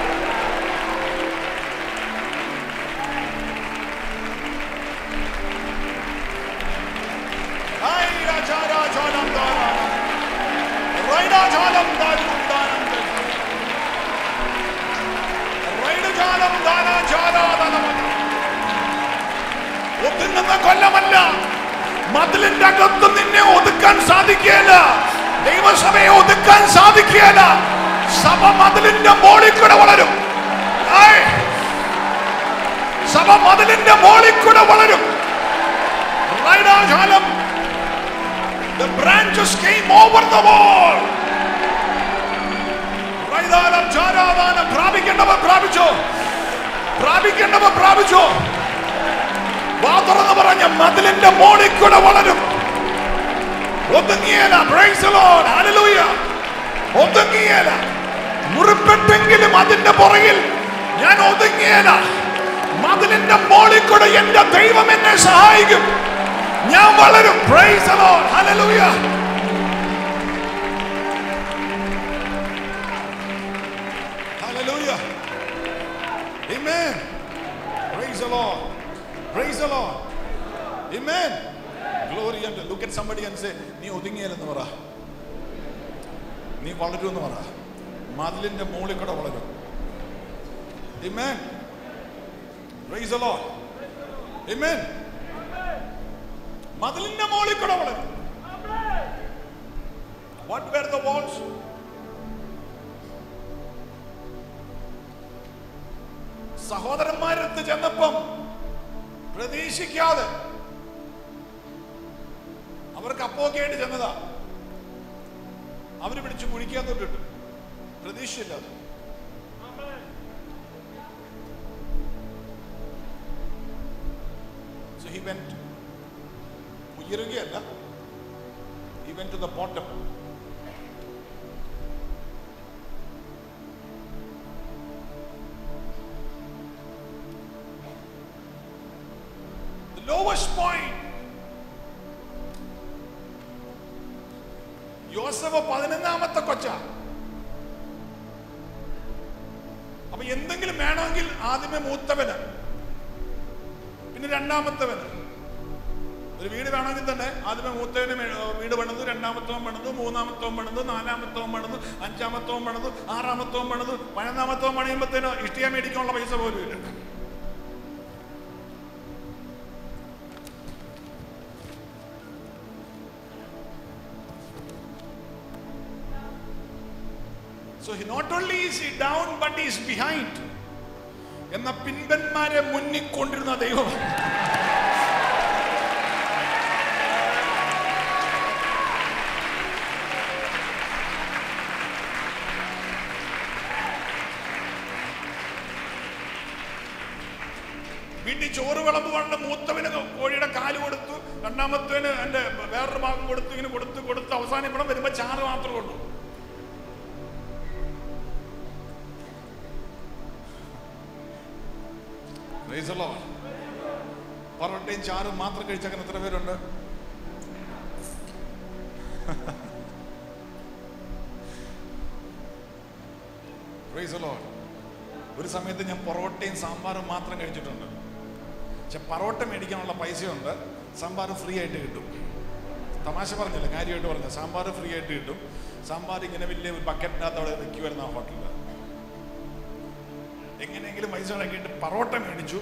ഒതുങ്ങുന്ന കൊല്ലമല്ല. മതിലിന്റെ അകത്ത് നിന്നെ ഒതുക്കാൻ സാധിക്കുകയില്ല. ദൈവസഭയെ ഒതുക്കാൻ സാധിക്കുകയില്ല. സഭ മതിലിന്റെ മോളിൽ കൂടെ വളരും. സഭ മതിലിന്റെ മോളിൽ കൂടെ വളരും. The branches came over the wall. പ്രാപിക്കേണ്ടവർ പ്രാപിച്ചോ, പ്രാപിക്കേണ്ടവർ പ്രാപിച്ചോ. വാ തുറന്ന് പറഞ്ഞ മതിലിന്റെ മോളിൽ കൂടെ വളരും. ഒതുങ്ങിയല്ല. പ്രൈസ് ദി ലോർഡ്, ഹല്ലേലൂയ. ഒതുങ്ങിയല്ല. മുറിപ്പെട്ടെങ്കിലും അതിന്റെ പുറകിൽ ഞാൻ ഒതുങ്ങിയല്ല. മതിലിന്റെ മോളിൽ കൂടെ എന്റെ ദൈവം എന്നെ സഹായിക്കും. ഞാൻ വളരും. പ്രൈസ് ദി ലോർഡ്, ഹല്ലേലൂയ. ഹല്ലേലൂയ. ആമേൻ. Praise the Lord. Praise the Lord. Amen. Glory unto. Look at somebody and say, നീ ഒതുങ്ങിയെന്ന് പറ, നീ വളരുമെന്ന് പറ. മതിലിന്റെ മുകളിൽ കൂടെ വളരും. Amen. Praise the Lord. Amen. മതിലിന്റെ മുകളിൽ കൂടെ വളരും. What were the walls? സഹോദരന്മാരടുത്ത് ചെന്നപ്പം പ്രതീക്ഷിക്കാതെ അവർക്ക് അപ്പൊക്കെ ആയിട്ട് ചെന്നതാ. അവര് പിടിച്ച് കുഴിക്കാത്തോട്ടിട്ടു, പ്രതീക്ഷയില്ലാതെ. So he went, ഉയരുകയല്ല, he went to the bottom. The lowest point. യോസഫ് 11ാമത്തെ കൊച്ച. അപ്പൊ എന്തെങ്കിലും വേണമെങ്കിൽ ആദ്യമേ മൂത്തവന്, പിന്നെ രണ്ടാമത്തവന്. ഒരു വീട് വേണമെങ്കിൽ തന്നെ ആദ്യമേ മൂത്തവന് വീട് പണിതു, രണ്ടാമത്തവൻ പണിതു, മൂന്നാമത്തവൻ പണിതു, നാലാമത്തവൻ പണിതു, അഞ്ചാമത്തവൻ പണിതു, ആറാമത്തവൻ പണിതു, 11ാമത്തവൻ പണിയുമ്പോഴത്തേനോ ഇഷ്ടിക മേടിക്കാനുള്ള പൈസ പോലും ഇല്ല. So he not only is he down, but he is behind. എന്ന പിൻപന്മാരെ മുന്നിൽ കൊണ്ടിരുന്ന ദൈവം. വീട്ടിൽ ചോറ് വിളമ്പ് കൊണ്ട് മൂത്തവന് കോഴിയുടെ കാല് കൊടുത്തു, രണ്ടാമത്തവന് എന്റെ വേറൊരു ഭാഗം കൊടുത്തു, ഇങ്ങനെ കൊടുത്ത് അവസാനം ഇവിടെ വരുമ്പോ ചാറ് മാത്രം കൊണ്ടു. പൊറോട്ടയും ചാറും മാത്രം കഴിച്ചങ്ങനെ എത്ര പേരുണ്ട്? ഒരു സമയത്ത് ഞാൻ പൊറോട്ടയും സാമ്പാറും മാത്രം കഴിച്ചിട്ടുണ്ട്. പക്ഷെ പൊറോട്ട മേടിക്കാനുള്ള പൈസയുണ്ട്, സാമ്പാർ ഫ്രീ ആയിട്ട് കിട്ടും. തമാശ പറഞ്ഞില്ല, കാര്യമായിട്ട് പറഞ്ഞ. സാമ്പാർ ഫ്രീ ആയിട്ട് കിട്ടും. സാമ്പാർ ഇങ്ങനെ വലിയ ബക്കറ്റിനകത്ത് അവിടെ വെക്കുമായിരുന്നു ആ ഹോട്ടലിൽ. എങ്ങനെയെങ്കിലും പൈസ ഉണ്ടാക്കിയിട്ട് പൊറോട്ട മേടിച്ചു,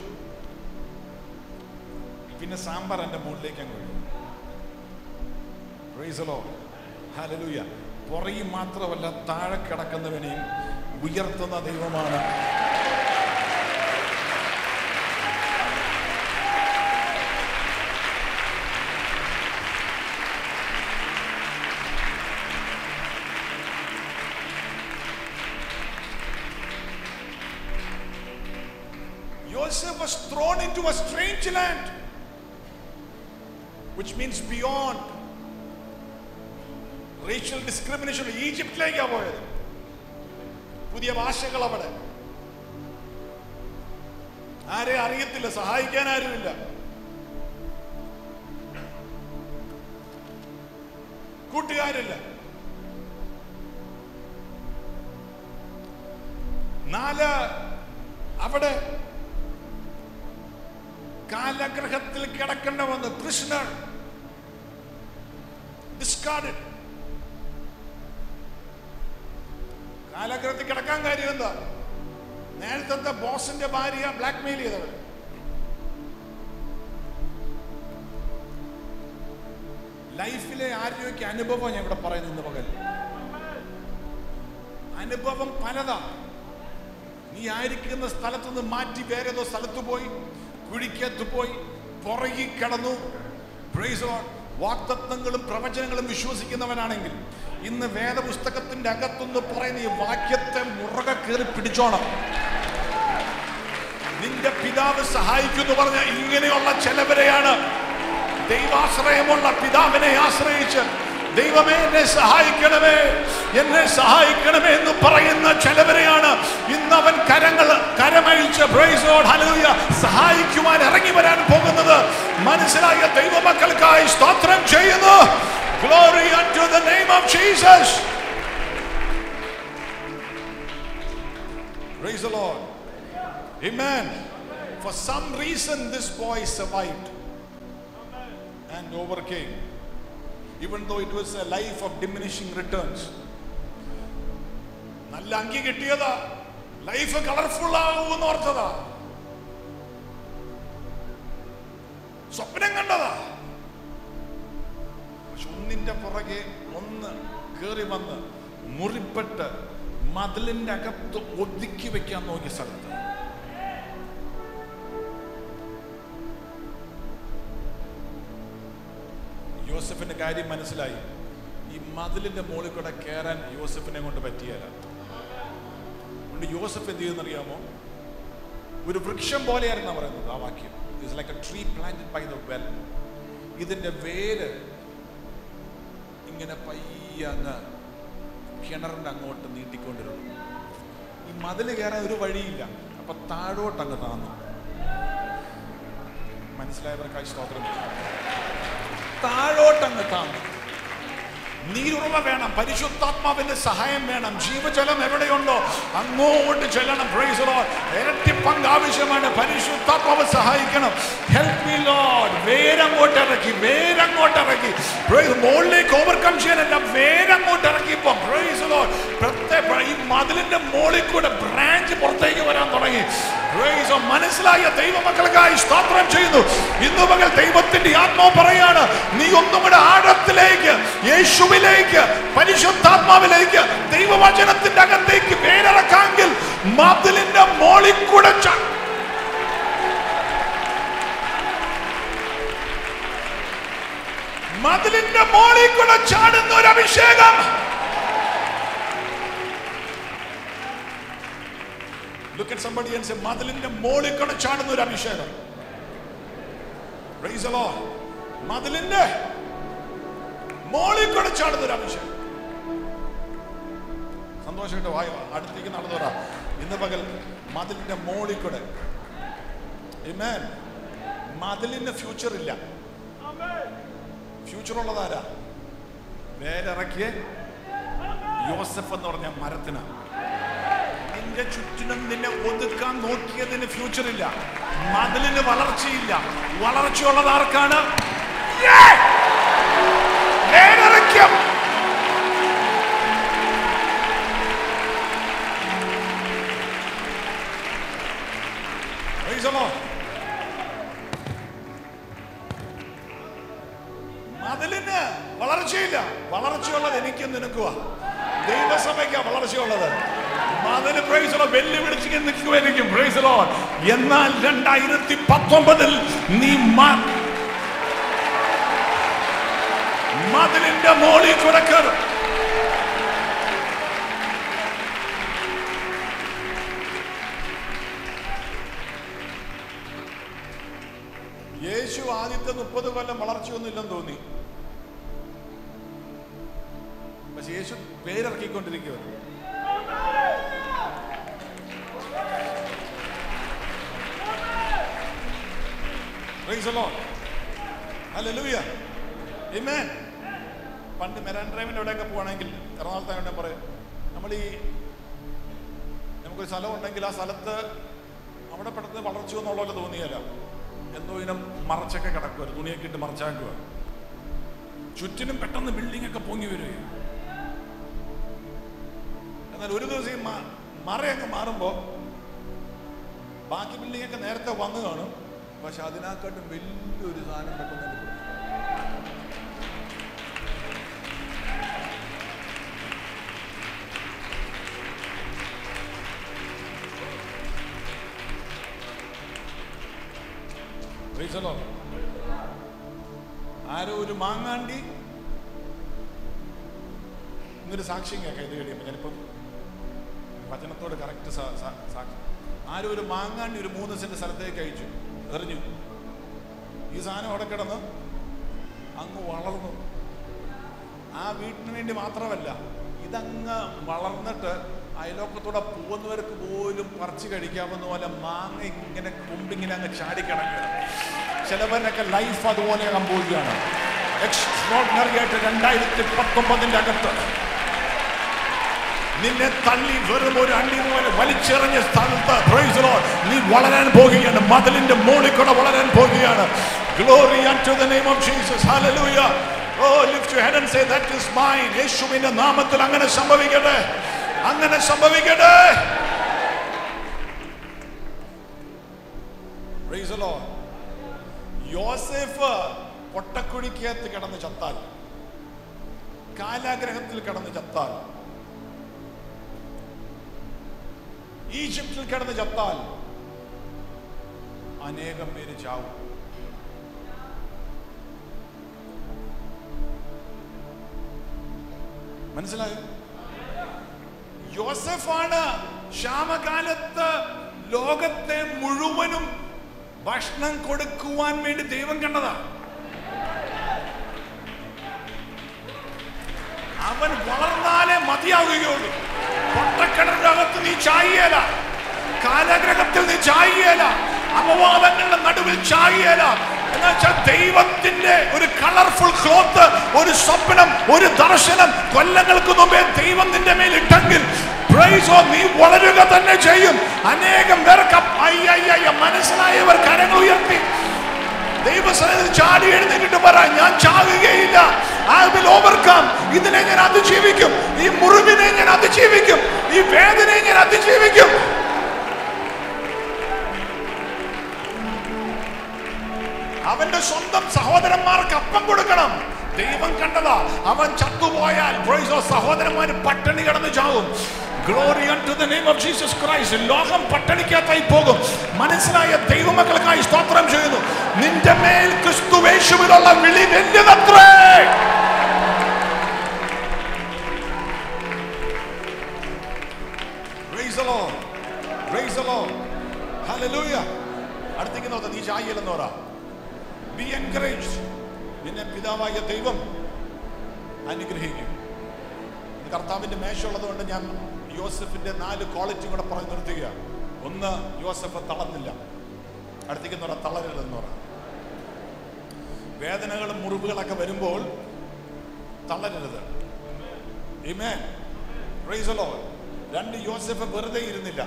പിന്നെ സാമ്പാർ എൻ്റെ മുകളിലേക്ക് അങ്ങ് വീഴും. പ്രൈസ് ദി ലോർഡ്, ഹല്ലേലൂയ. പുറകിൽ മാത്രമല്ല താഴെ കിടക്കുന്നവനെയും ഉയർത്തുന്ന ദൈവമാണ്. Joseph was thrown into a strange land, which means beyond racial discrimination. ഈജിപ്തിലേക്കാണ് പോയത്. പുതിയ ഭാഷകൾ അവിടെ, ആരെ അറിയത്തില്ല, സഹായിക്കാൻ ആരുമില്ല. കൂട്ടുകാരില്ല. 4 അവിടെ കാലഗ്രഹത്തിൽ കിടക്കേണ്ട വന്നു. prisoner, discarded. കാലഗ്രഹത്തിൽ കിടക്കാൻ കാര്യം എന്താ? നേരത്തെ ബോസിന്റെ ഭാര്യ ബ്ലാക്ക് മെയിൽ ചെയ്തവർ. ലൈഫിലെ ആരോഗ്യ അനുഭവം ഞാൻ ഇവിടെ പറയുന്നു ഇന്ന് പകൽ. അനുഭവം പലതാ. നീ ആയിരിക്കുന്ന സ്ഥലത്തുനിന്ന് മാറ്റി വേറെ ഏതോ സ്ഥലത്ത് പോയി, കുഴിക്കത്ത് പോയി, പുറകിൽ കിടന്നു. Praise the Lord. വാഗ്ദത്തങ്ങളും പ്രവചനങ്ങളും വിശ്വസിക്കുന്നവനാണെങ്കിൽ ഇന്ന് വേദപുസ്തകത്തിന്റെ അകത്തുനിന്ന് പറയുന്ന ഈ വാക്യത്തെ മുറുകെ കയറി പിടിച്ചോണം. നിന്റെ പിതാവ് സഹായിക്കുന്നു പറഞ്ഞ ഇങ്ങനെയുള്ള ചിലവരെയാണ്. ദൈവാശ്രയമുള്ള പിതാവിനെ ആശ്രയിച്ച് ദൈവമേ എന്നെ സഹായിക്കണമേ, എന്നെ സഹായിക്കണമേ എന്ന് പറയുന്ന ചിലവരെയാണ് ഇന്ന് അവൻ കരമഴിച്ച് പ്രൈസ് ദി ലോർഡ്, ഹല്ലേലൂയ, സഹായിക്കുവാൻ ഇറങ്ങി വരാൻ പോകുന്നത്. മനസ്സിലായ ദൈവമക്കൾക്കായി സ്തോത്രം ചെയ്യുന്നു. Glory unto the name of Jesus. Praise the Lord. Amen. For some reason this boy survived and overcame, even though it was a life of diminishing returns. നല്ല അങ്കി കിട്ടിയതാ, ലൈഫ് കളർഫുൾ ആവുമെന്ന് ഓർത്തതാ, സ്വപ്നം കണ്ടതാ. പക്ഷെ ഒന്നിന്റെ പുറകെ ഒന്ന് കേറി വന്ന് മുറിപ്പെട്ട് മതിലിന്റെ അകത്ത് ഒതുക്കി വെക്കാൻ നോക്കിയ സ്ഥലത്ത് യോസഫിന്റെ കാര്യം മനസ്സിലായി. ഈ മതിലിന്റെ മുകളിൽ കൂടെ കയറാൻ യോസഫിനെ കൊണ്ട് പറ്റിയല്ല. അതുകൊണ്ട് യോസഫ് എന്ത് ചെയ്യുന്നറിയാമോ? ഒരു വൃക്ഷം പോലെയായിരുന്നു പറയുന്നത് ആ വാക്യം. It's like a tree planted by the well. ഇതിന്റെ വേര് ഇങ്ങനെ പയ്യെ അങ്ങ് കിണറിന്റെ അങ്ങോട്ട് നീട്ടിക്കൊണ്ടിരുന്നു. ഈ മതിൽ കയറാൻ ഒരു വഴിയില്ല. അപ്പൊ താഴോട്ടങ്ങ് താന്നു. മനസ്സിലായവർക്കായി സ്തോത്രം. താഴോട്ടങ്ങ് താന്നു. നീരുറവ വേണം, പരിശുദ്ധാത്മാവിന്റെ സഹായം വേണം. ജീവജലം എവിടെയുണ്ടോ അങ്ങോട്ട് ചെല്ലണം. Praise the Lord. ഇരട്ടി പങ്ക് ആവശ്യമാണ്. പരിശുദ്ധാത്മാവ് സഹായിക്കണം. Help me Lord. വേരങ്ങോട്ട് ഇറക്കി, വേരങ്ങോട്ട് ഇറക്കി. മുകളിലേക്ക് ഓവർകം ചെയ്യാനല്ല, വേരങ്ങോട്ട് ഇറക്കിയപ്പോ പ്രൈസ് ദി ലോർഡ് പ്രത്യേക ഈ മതിലിന്റെ മുകളിൽ കൂടെ ബ്രാഞ്ച് പുറത്തേക്ക് വരാൻ തുടങ്ങി. മനസ്സിലായ ദൈവമക്കൾക്കായി സ്തോത്രം ചെയ്യുന്നു. ഇന്നു പകൽ ദൈവത്തിന്റെ ആത്മാവ് പറയാണ്, നീ ഒന്നും കൂടെ ആഴത്തിലേക്ക്, യേശുവിലേക്ക്, പരിശുദ്ധാത്മാവിലേക്ക്, ദൈവവചനത്തിന്റെ അകത്തേക്ക് വേരിറക്കാമെങ്കിൽ മതിലിന്റെ മോളിൽ കൂടെ മതിലിന്റെ മോളിൽ കൂടെ ചാടുന്ന ഒരു അഭിഷേകം. Look at somebody and say, മതിലിന്റെ മോളിൽ കൂടെ ചാടുന്ന ഒരു അഭിഷേകം. Praise the Lord. മതിലിന്റെ മോളിൽ കൂടെ ചാടുന്ന ഒരു അഭിഷേകം. സന്തോഷമായിട്ട് വായോ, അടുത്തേക്ക് നടന്നു വരാം. ഇന്ന് പകൽ മതിലിന്റെ മോളിൽ കൂടെ. ആമേൻ. മതിലിന് ഫ്യൂച്ചർ ഇല്ല. ഫ്യൂച്ചർ ഉള്ളതാരാ? വേരിറക്കിയ യോസഫ് എന്ന് പറഞ്ഞ മരത്തിന്. നിന്റെ ചുറ്റിനും നിന്നെ ഒതുക്കാൻ നോക്കിയതിന് ഫ്യൂച്ചർ ഇല്ല. മതിലിന് വളർച്ചയില്ല. വളർച്ചയുള്ളത് ആർക്കാണ്? മതിലിന് വളർച്ചയില്ല. വളർച്ചയുള്ളത് എനിക്കും നിനക്കുവാ. ദൈവസഭയ്ക്കാ വളർച്ചയുള്ളത്. മതില് പ്രൈസ് ദി വെല്ലുവിളിച്ച് നിൽക്കുമായിരിക്കും. Price the Lord. എന്നാൽ 2019 നീ മതിലിന്റെ മോളിൽ കൂടെ കയറും. യേശു ആദ്യത്തെ 30 കൊല്ലം വളർച്ചയൊന്നും ഇല്ലെന്ന് തോന്നി. പക്ഷെ യേശു പേരിറക്കിക്കൊണ്ടിരിക്കുകയാണ്. Praise the Lord. Hallelujah. Amen. പണ്ട് മെരാൻ ഡ്രൈവിൻ്റെ എവിടെയൊക്കെ പോവാണെങ്കിൽ എറണാകുളത്തായ പറയും, നമുക്കൊരു സ്ഥലം ഉണ്ടെങ്കിൽ ആ സ്ഥലത്ത് അവിടെ പെട്ടെന്ന് വളർച്ചയൊന്നും ഉള്ളത് തോന്നിയല്ല. എന്തോ ഇനം മറച്ചൊക്കെ കിടക്കുക, തുണിയൊക്കെ ഇട്ട് മറച്ചാക്കുക. ചുറ്റിനും പെട്ടെന്ന് ബിൽഡിംഗ് ഒക്കെ പൊങ്ങി വരികയാണ്. എന്നാൽ ഒരു ദിവസം ഈ മറയൊക്കെ മാറുമ്പോ ബാക്കി ബിൽഡിംഗ് ഒക്കെ നേരത്തെ വന്നു കാണും. പക്ഷെ അതിനെക്കാട്ടും വലിയൊരു സാധനം പെട്ടെന്ന് ആരോ ഒരു മാങ്ങാണ്ടി ഇന്നൊരു സാക്ഷ്യം കേൾക്കാം. ഇത് കഴിയുമ്പോൾ ഞാനിപ്പം വചനത്തോട് കറക്റ്റ് സാക്ഷി. ആരോ ഒരു മാങ്ങാണ്ടി ഒരു 3 സെന്റ് സ്ഥലത്തേക്ക് അയച്ചു, എറിഞ്ഞു. ഈ സാധനം അവിടെ കിടന്ന് അങ്ങ് വളർന്നു. ആ വീട്ടിന് വേണ്ടി മാത്രമല്ല, ഇതങ്ങ് വളർന്നിട്ട് അയലോക്കത്തൂടെ പോകുന്നവർക്ക് പോലും പറിച്ചു കഴിക്കാവുന്ന പോലെ മാങ്ങ ഇങ്ങനെ കൊമ്പിങ്ങനെ അങ്ങ് ചാടിക്കിടക്കുക. ചിലവരൊക്കെ ലൈഫ് അതുപോലെ സംഭവിക്കുകയാണ്. എക്സ്ട്രോർഡിനറി ആയിട്ട് 2019 അകത്ത് നിന്നെ തള്ളി വെറും ഒരു അണ്ടി പോലെ വലിച്ചെറിഞ്ഞ സ്ഥലത്ത് പ്രൈസ് ദി ലോർഡ് നീ വളരാൻ പോകുകയാണ്. മതിലിന്റെ മോളിൽ കൂടെ വളരാൻ പോകുകയാണ്. Glory unto the name of Jesus. Hallelujah. Oh, lift your head and say, that is mine. യേശുവിന്റെ നാമത്തിൽ അങ്ങനെ സംഭവിക്കട്ടെ, അങ്ങനെ സംഭവിക്കട്ടെ. Praise the Lord. യോസേഫ് പൊട്ടക്കുഴിക്കകത്ത് കിടന്ന് ചത്താൽ, കാലാഗ്രഹത്തിൽ കിടന്ന് ചത്താൽ, ഈജിപ്തിൽ കിടന്ന് ചത്താൽ അനേകം പേര് ചാവും. മനസ്സിലായോ? യോസഫാണ് ക്ഷാമകാലത്ത് ലോകത്തെ മുഴുവനും ഭക്ഷണം കൊടുക്കുവാൻ വേണ്ടി ദൈവം കണ്ടതാ. അവൻ വളർന്നാലേ മതിയാവുകയുള്ളൂ. പൊട്ടക്കിണറിന്റെ അകത്ത് നീ ചായല, കാലഗ്രഹത്തിൽ നീ ചായല, അപവാദങ്ങളുടെ നടുവിൽ ചായല. എന്നുവെച്ചാൽ ദൈവത്തിന്റെ ഒരു കളർഫുൾ ക്ലോത്ത്, ഒരു സ്വപ്നം, ഒരു ദർശനം കൊല്ലങ്ങൾക്ക് മുമ്പേ ദൈവം നിന്റെ മേൽ ഇട്ടെങ്കിൽ നീ വളരുക തന്നെ ചെയ്യും. അനേകം പേർക്ക് മനസ്സിലായവർ കരങ്ങൾ ഉയർത്തി ദൈവസന്നിധിയിൽ ചാടി എഴുന്നേറ്റിട്ട് പറ, ഞാൻ ചാകുകയില്ല. I will overcome. ഇതിനെ ഞാൻ അതിജീവിക്കും. ഈ മുറിവിനെ ഞാൻ അതിജീവിക്കും. ഈ വേദനയെ ഞാൻ അതിജീവിക്കും. അവന്റെ സ്വന്തം സഹോദരന്മാർക്ക് അപ്പം കൊടുക്കണം. ദൈവം കണ്ടതാ. അവൻ ചത്തുപോയാൽ സഹോദരന്മാര് പട്ടിണി കിടന്ന് ചാവും. Glory unto the name of Jesus Christ. ലോകം പട്ടിണിക്കകത്തായി പോകും. മനസ്സിലായ ദൈവമക്കൾക്കായി സ്തോത്രം ചെയ്യുന്നു. നിന്റെ മേൽ ക്രിസ്തുവേശുവിലുള്ള വിളി വലുതത്രേ. Praise the Lord. Praise the Lord. Hallelujah. അടുത്തേക്ക് നോക്കാം. നീ ചായയില്ലെന്ന് പറ. Be encouraged. നിന്നെ പിതാവായ ദൈവം അനുഗ്രഹിക്കും. കർത്താവിന്റെ മേശയുള്ളത് കൊണ്ട് ഞാൻ യോസഫിന്റെ 4 ക്വാളിറ്റി കൂടെ പറഞ്ഞു നിർത്തുക. ഒന്ന്, യോസഫ് തളർന്നില്ല. അടുത്തേക്ക് പറ, തളരരുതെന്ന് പറ. വേദനകളും മുറിവുകളൊക്കെ വരുമ്പോൾ തളരരുത്. ആമേൻ. Praise the Lord. 2, യോസഫ് വെറുതെ ഇരുന്നില്ല.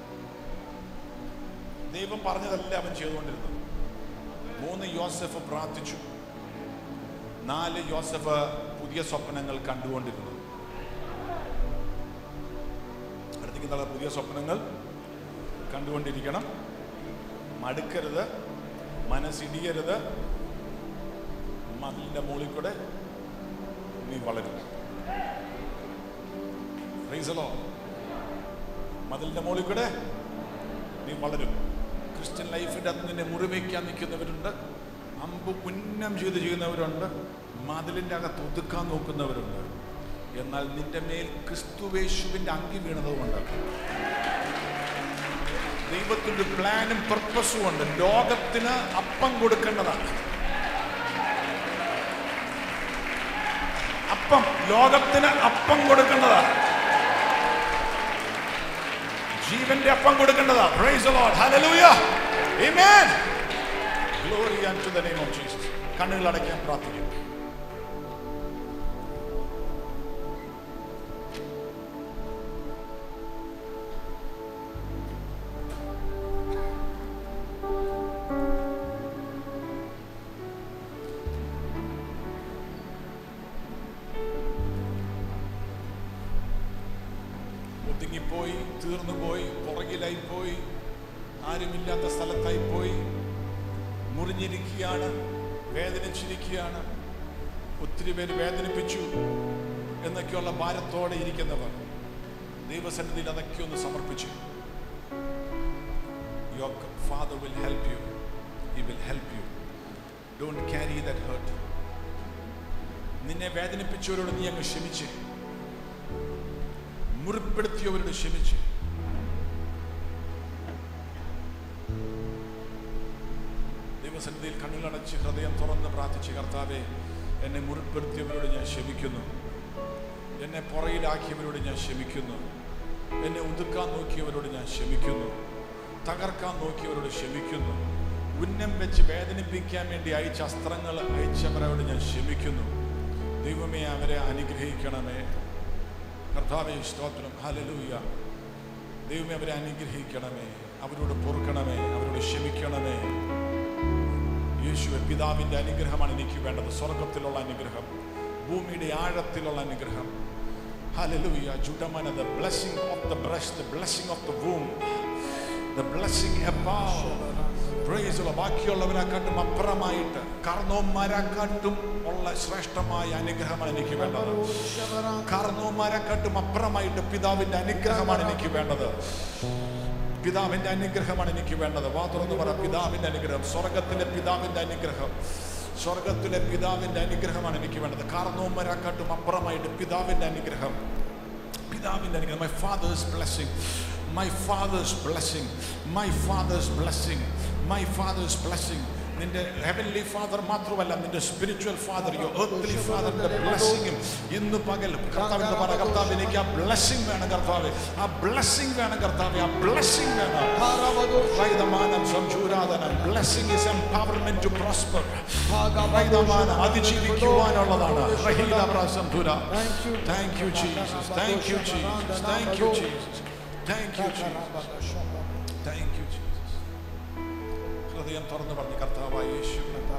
ദൈവം പറഞ്ഞതല്ല അവൻ ചെയ്തുകൊണ്ടിരുന്നത്. 3, യോസഫ് പ്രാർത്ഥിച്ചു. 4, യോസഫ് പുതിയ സ്വപ്നങ്ങൾ കണ്ടുകൊണ്ടിരുന്നു. അടുത്തേക്ക് പുതിയ സ്വപ്നങ്ങൾ കണ്ടുകൊണ്ടിരിക്കണം. മടുക്കരുത്, മനസ്സിടിയരുത്. മതിലിന്റെ മുകളിൽ കൂടെ നീ വളരും. Praise the Lord. മതിലിന്റെ മുകളിൽ കൂടെ നീ വളരും. ക്രിസ്ത്യൻ ലൈഫിന്റെ അകത്ത് നിന്നെ മുറിവയ്ക്കാൻ നിൽക്കുന്നവരുണ്ട്, അമ്പ് ഉന്നം ചെയ്യുന്നവരുണ്ട്, മതിലിന്റെ അകത്ത് ഒതുക്കാൻ നോക്കുന്നവരുണ്ട്. എന്നാൽ നിന്റെ മേൽ ക്രിസ്തുവേശുവിന്റെ അങ്കി വീണതുകൊണ്ട് ദൈവത്തിന്റെ പ്ലാനും പർപ്പസും ഉണ്ട്. ലോകത്തിന് അപ്പം കൊടുക്കേണ്ടതാണ്. അപ്പം ലോകത്തിന് അപ്പം കൊടുക്കേണ്ടതാണ്. ജീവന്റെ അപ്പം കൊടുക്കേണ്ടതാ. Praise the Lord. Hallelujah. Amen. Glory unto the name of Jesus. കണ്ണുകൾ അടയ്ക്കാൻ പ്രാർത്ഥിക്കും. ഒതുങ്ങിപ്പോയി, തീർന്നുപോയി, പുറകിലായി പോയി, ആരുമില്ലാത്ത സ്ഥലത്തായി പോയി, മുറിഞ്ഞിരിക്കുകയാണ്, വേദനിച്ചിരിക്കുകയാണ്, ഒത്തിരി പേര് വേദനിപ്പിച്ചു എന്നൊക്കെയുള്ള ഭാരത്തോടെ ഇരിക്കുന്നവർ ദൈവസന്നിധിയിൽ അതൊക്കെ ഒന്ന് സമർപ്പിച്ചു. Your Father will help you. He will help you. Don't carry that hurt. നിന്നെ വേദനിപ്പിച്ചവരോട് നീ അങ്ങ് ക്ഷമിച്ച്, മുറിപ്പെടുത്തിയവരോട് ക്ഷമിച്ച്. ദൈവസന്നിധിയിൽ കണ്ണുകളടച്ച് ഹൃദയം തുറന്ന് പ്രാർത്ഥിച്ച്, കർത്താവേ, എന്നെ മുറിപ്പെടുത്തിയവരോട് ഞാൻ ക്ഷമിക്കുന്നു, എന്നെ പുറയിലാക്കിയവരോട് ഞാൻ ക്ഷമിക്കുന്നു, എന്നെ ഒതുക്കാൻ നോക്കിയവരോട് ഞാൻ ക്ഷമിക്കുന്നു, തകർക്കാൻ നോക്കിയവരോട് ക്ഷമിക്കുന്നു, ഉന്നം വെച്ച് വേദനിപ്പിക്കാൻ വേണ്ടി അയച്ച അസ്ത്രങ്ങൾ അയച്ചവരോട് ഞാൻ ക്ഷമിക്കുന്നു. ദൈവമേ, അവരെ അനുഗ്രഹിക്കണമേ. കർത്താവേ, സ്തോത്രം. ഹല്ലേലൂയ. ദൈവമേ, അവരെ അനുഗ്രഹിക്കണമേ, അവരോട് പൊറുക്കണമേ, അവരോട് ക്ഷമിക്കണമേ. യേശുവേ, പിതാവിന്റെ അനുഗ്രഹമാണ് എനിക്ക് വേണ്ടത്. സ്വർഗത്തിലുള്ള അനുഗ്രഹം, ഭൂമിയുടെ ആഴത്തിലുള്ള അനുഗ്രഹം. ഹല്ലേലൂയ. ജുഡമന, the blessing of the breast, the blessing of the womb, the blessing above. Praise the Lord. ബാക്കിയുള്ളവരെക്കാട്ടും അപ്പുറമായിട്ട്, കാർന്നോന്മാരെക്കാട്ടും ഉള്ള ശ്രേഷ്ഠമായ അനുഗ്രഹമാണ് എനിക്ക് വേണ്ടത്. കാർന്നോന്മാരെക്കാട്ടും അപ്പുറമായിട്ട് പിതാവിന്റെ അനുഗ്രഹമാണ് എനിക്ക് വേണ്ടത്. പിതാവിന്റെ അനുഗ്രഹമാണ് എനിക്ക് വേണ്ടത്. വാ തുറന്ന് പറ, പിതാവിന്റെ അനുഗ്രഹം, സ്വർഗത്തിലെ പിതാവിന്റെ അനുഗ്രഹം. സ്വർഗത്തിലെ പിതാവിന്റെ അനുഗ്രഹമാണ് എനിക്ക് വേണ്ടത്. കാർന്നോന്മാരെക്കാട്ടും അപ്പുറമായിട്ട് പിതാവിന്റെ അനുഗ്രഹം. My father's blessing, my father's blessing, my father's blessing, my father's blessing. നിന്റെ heavenly father മാത്രമല്ല, നിന്റെ spiritual father, your earthly father, the blessing ഇന്ന് പകൽ കർത്താവിന്റെ പറ, കർത്താവ് എനിക്ക് ആ ബ്ലെസ്സിംഗ് വേണം കർത്താവേ, ആ ബ്ലെസ്സിംഗ് വേണം കർത്താവേ, ആ ബ്ലെസ്സിംഗ് വേണം. Blessing is empowerment to prosper. അതിജീവിക്കുവാനുള്ളതാണ്. Thank you Jesus, thank you Jesus, thank you Jesus, thank you Jesus, thank you Jesus. ഹൃദയം തുറന്ന് പറഞ്ഞ്, കർത്താവായ യേശു,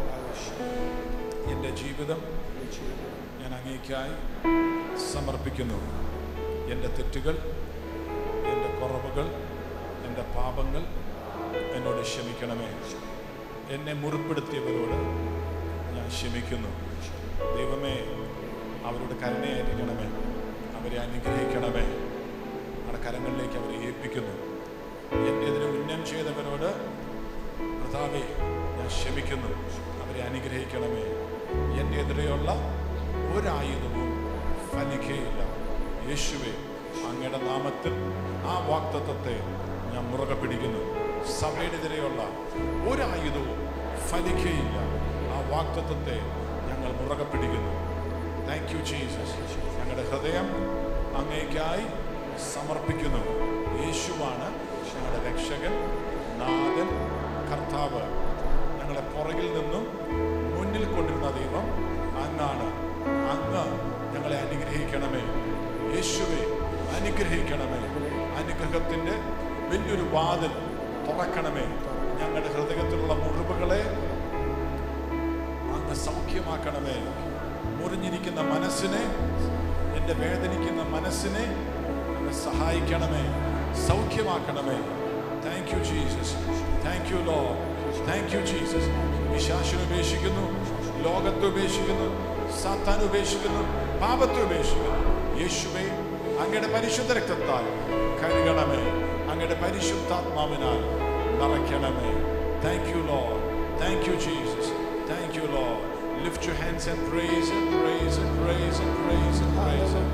എൻ്റെ ജീവിതം ഞാൻ അങ്ങേയ്ക്കായി സമർപ്പിക്കുന്നു. എൻ്റെ തെറ്റുകൾ, എൻ്റെ കുറവുകൾ, എൻ്റെ പാപങ്ങൾ എന്നോട് ക്ഷമിക്കണമേ. എന്നെ മുറിപ്പെടുത്തിയവരോട് ഞാൻ ക്ഷമിക്കുന്നു. ദൈവമേ, അവരോട് കരുണയായിരിക്കണമേ, അവരെ അനുഗ്രഹിക്കണമേ. അവരുടെ കരങ്ങളിലേക്ക് അവരെ ഏൽപ്പിക്കുന്നു. എൻ്റെ എതിരെ ഉന്നം ചെയ്തവരോട് കർത്താവേ ഞാൻ ക്ഷമിക്കുന്നു, അവരെ അനുഗ്രഹിക്കണമേ. എൻ്റെ എതിരെയുള്ള ഒരായുധവും ഫലിക്കുകയില്ല. യേശുവേ, അങ്ങയുടെ നാമത്തിൽ ആ വാഗ്ദത്തത്തെ ഞാൻ മുറുകെ പിടിക്കുന്നു. സഭയുടെ എതിരെയുള്ള ഒരായുധവും ഫലിക്കുകയില്ല. ആ വാഗ്ദത്തത്തെ ഞങ്ങൾ മുറുകെ പിടിക്കുന്നു. Thank you Jesus. ഞങ്ങളുടെ ഹൃദയം അങ്ങേയ്ക്കായി സമർപ്പിക്കുന്നു. യേശുവാണ് ഞങ്ങളുടെ രക്ഷകൻ, നാഥൻ, കർത്താവ്. ഞങ്ങളെ പുറകിൽ നിന്നും മുന്നിൽ കൊണ്ടിരുന്ന ദൈവം അങ്ങാണ്. അങ്ങ് ഞങ്ങളെ അനുഗ്രഹിക്കണമേ. യേശുവെ, അനുഗ്രഹിക്കണമേ. അനുഗ്രഹത്തിൻ്റെ വലിയൊരു വാതിൽ തുറക്കണമേ. ഞങ്ങളുടെ ഹൃദയത്തിലുള്ള മുറിവുകളെ അങ്ങ് സൗഖ്യമാക്കണമേ. മുറിഞ്ഞിരിക്കുന്ന മനസ്സിനെ, എൻ്റെ വേദനിക്കുന്ന മനസ്സിനെ അങ്ങ് സഹായിക്കണമേ, സൗഖ്യമാക്കണമേ. Thank you Jesus, thank you lord, thank you Jesus. പിശാചിനെ ഉപേക്ഷിക്കുന്നു, ലോകത്തെ ഉപേക്ഷിക്കുന്നു, സാത്താൻ ഉപേക്ഷിക്കുന്നു, പാപത്തെ ഉപേക്ഷിക്കുന്നു. യേശുവേ, അങ്ങയുടെ പരിശുദ്ധ രക്തത്താൽ കഴുകണമേ, അങ്ങയുടെ പരിശുദ്ധാത്മാവിനാൽ നിറയ്ക്കണമേ. Thank you lord, thank you Jesus, thank you lord. Lift your hands and praise Him, praise Him, praise Him, praise Him, praise Him.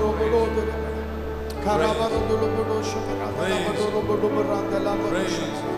Praise Him.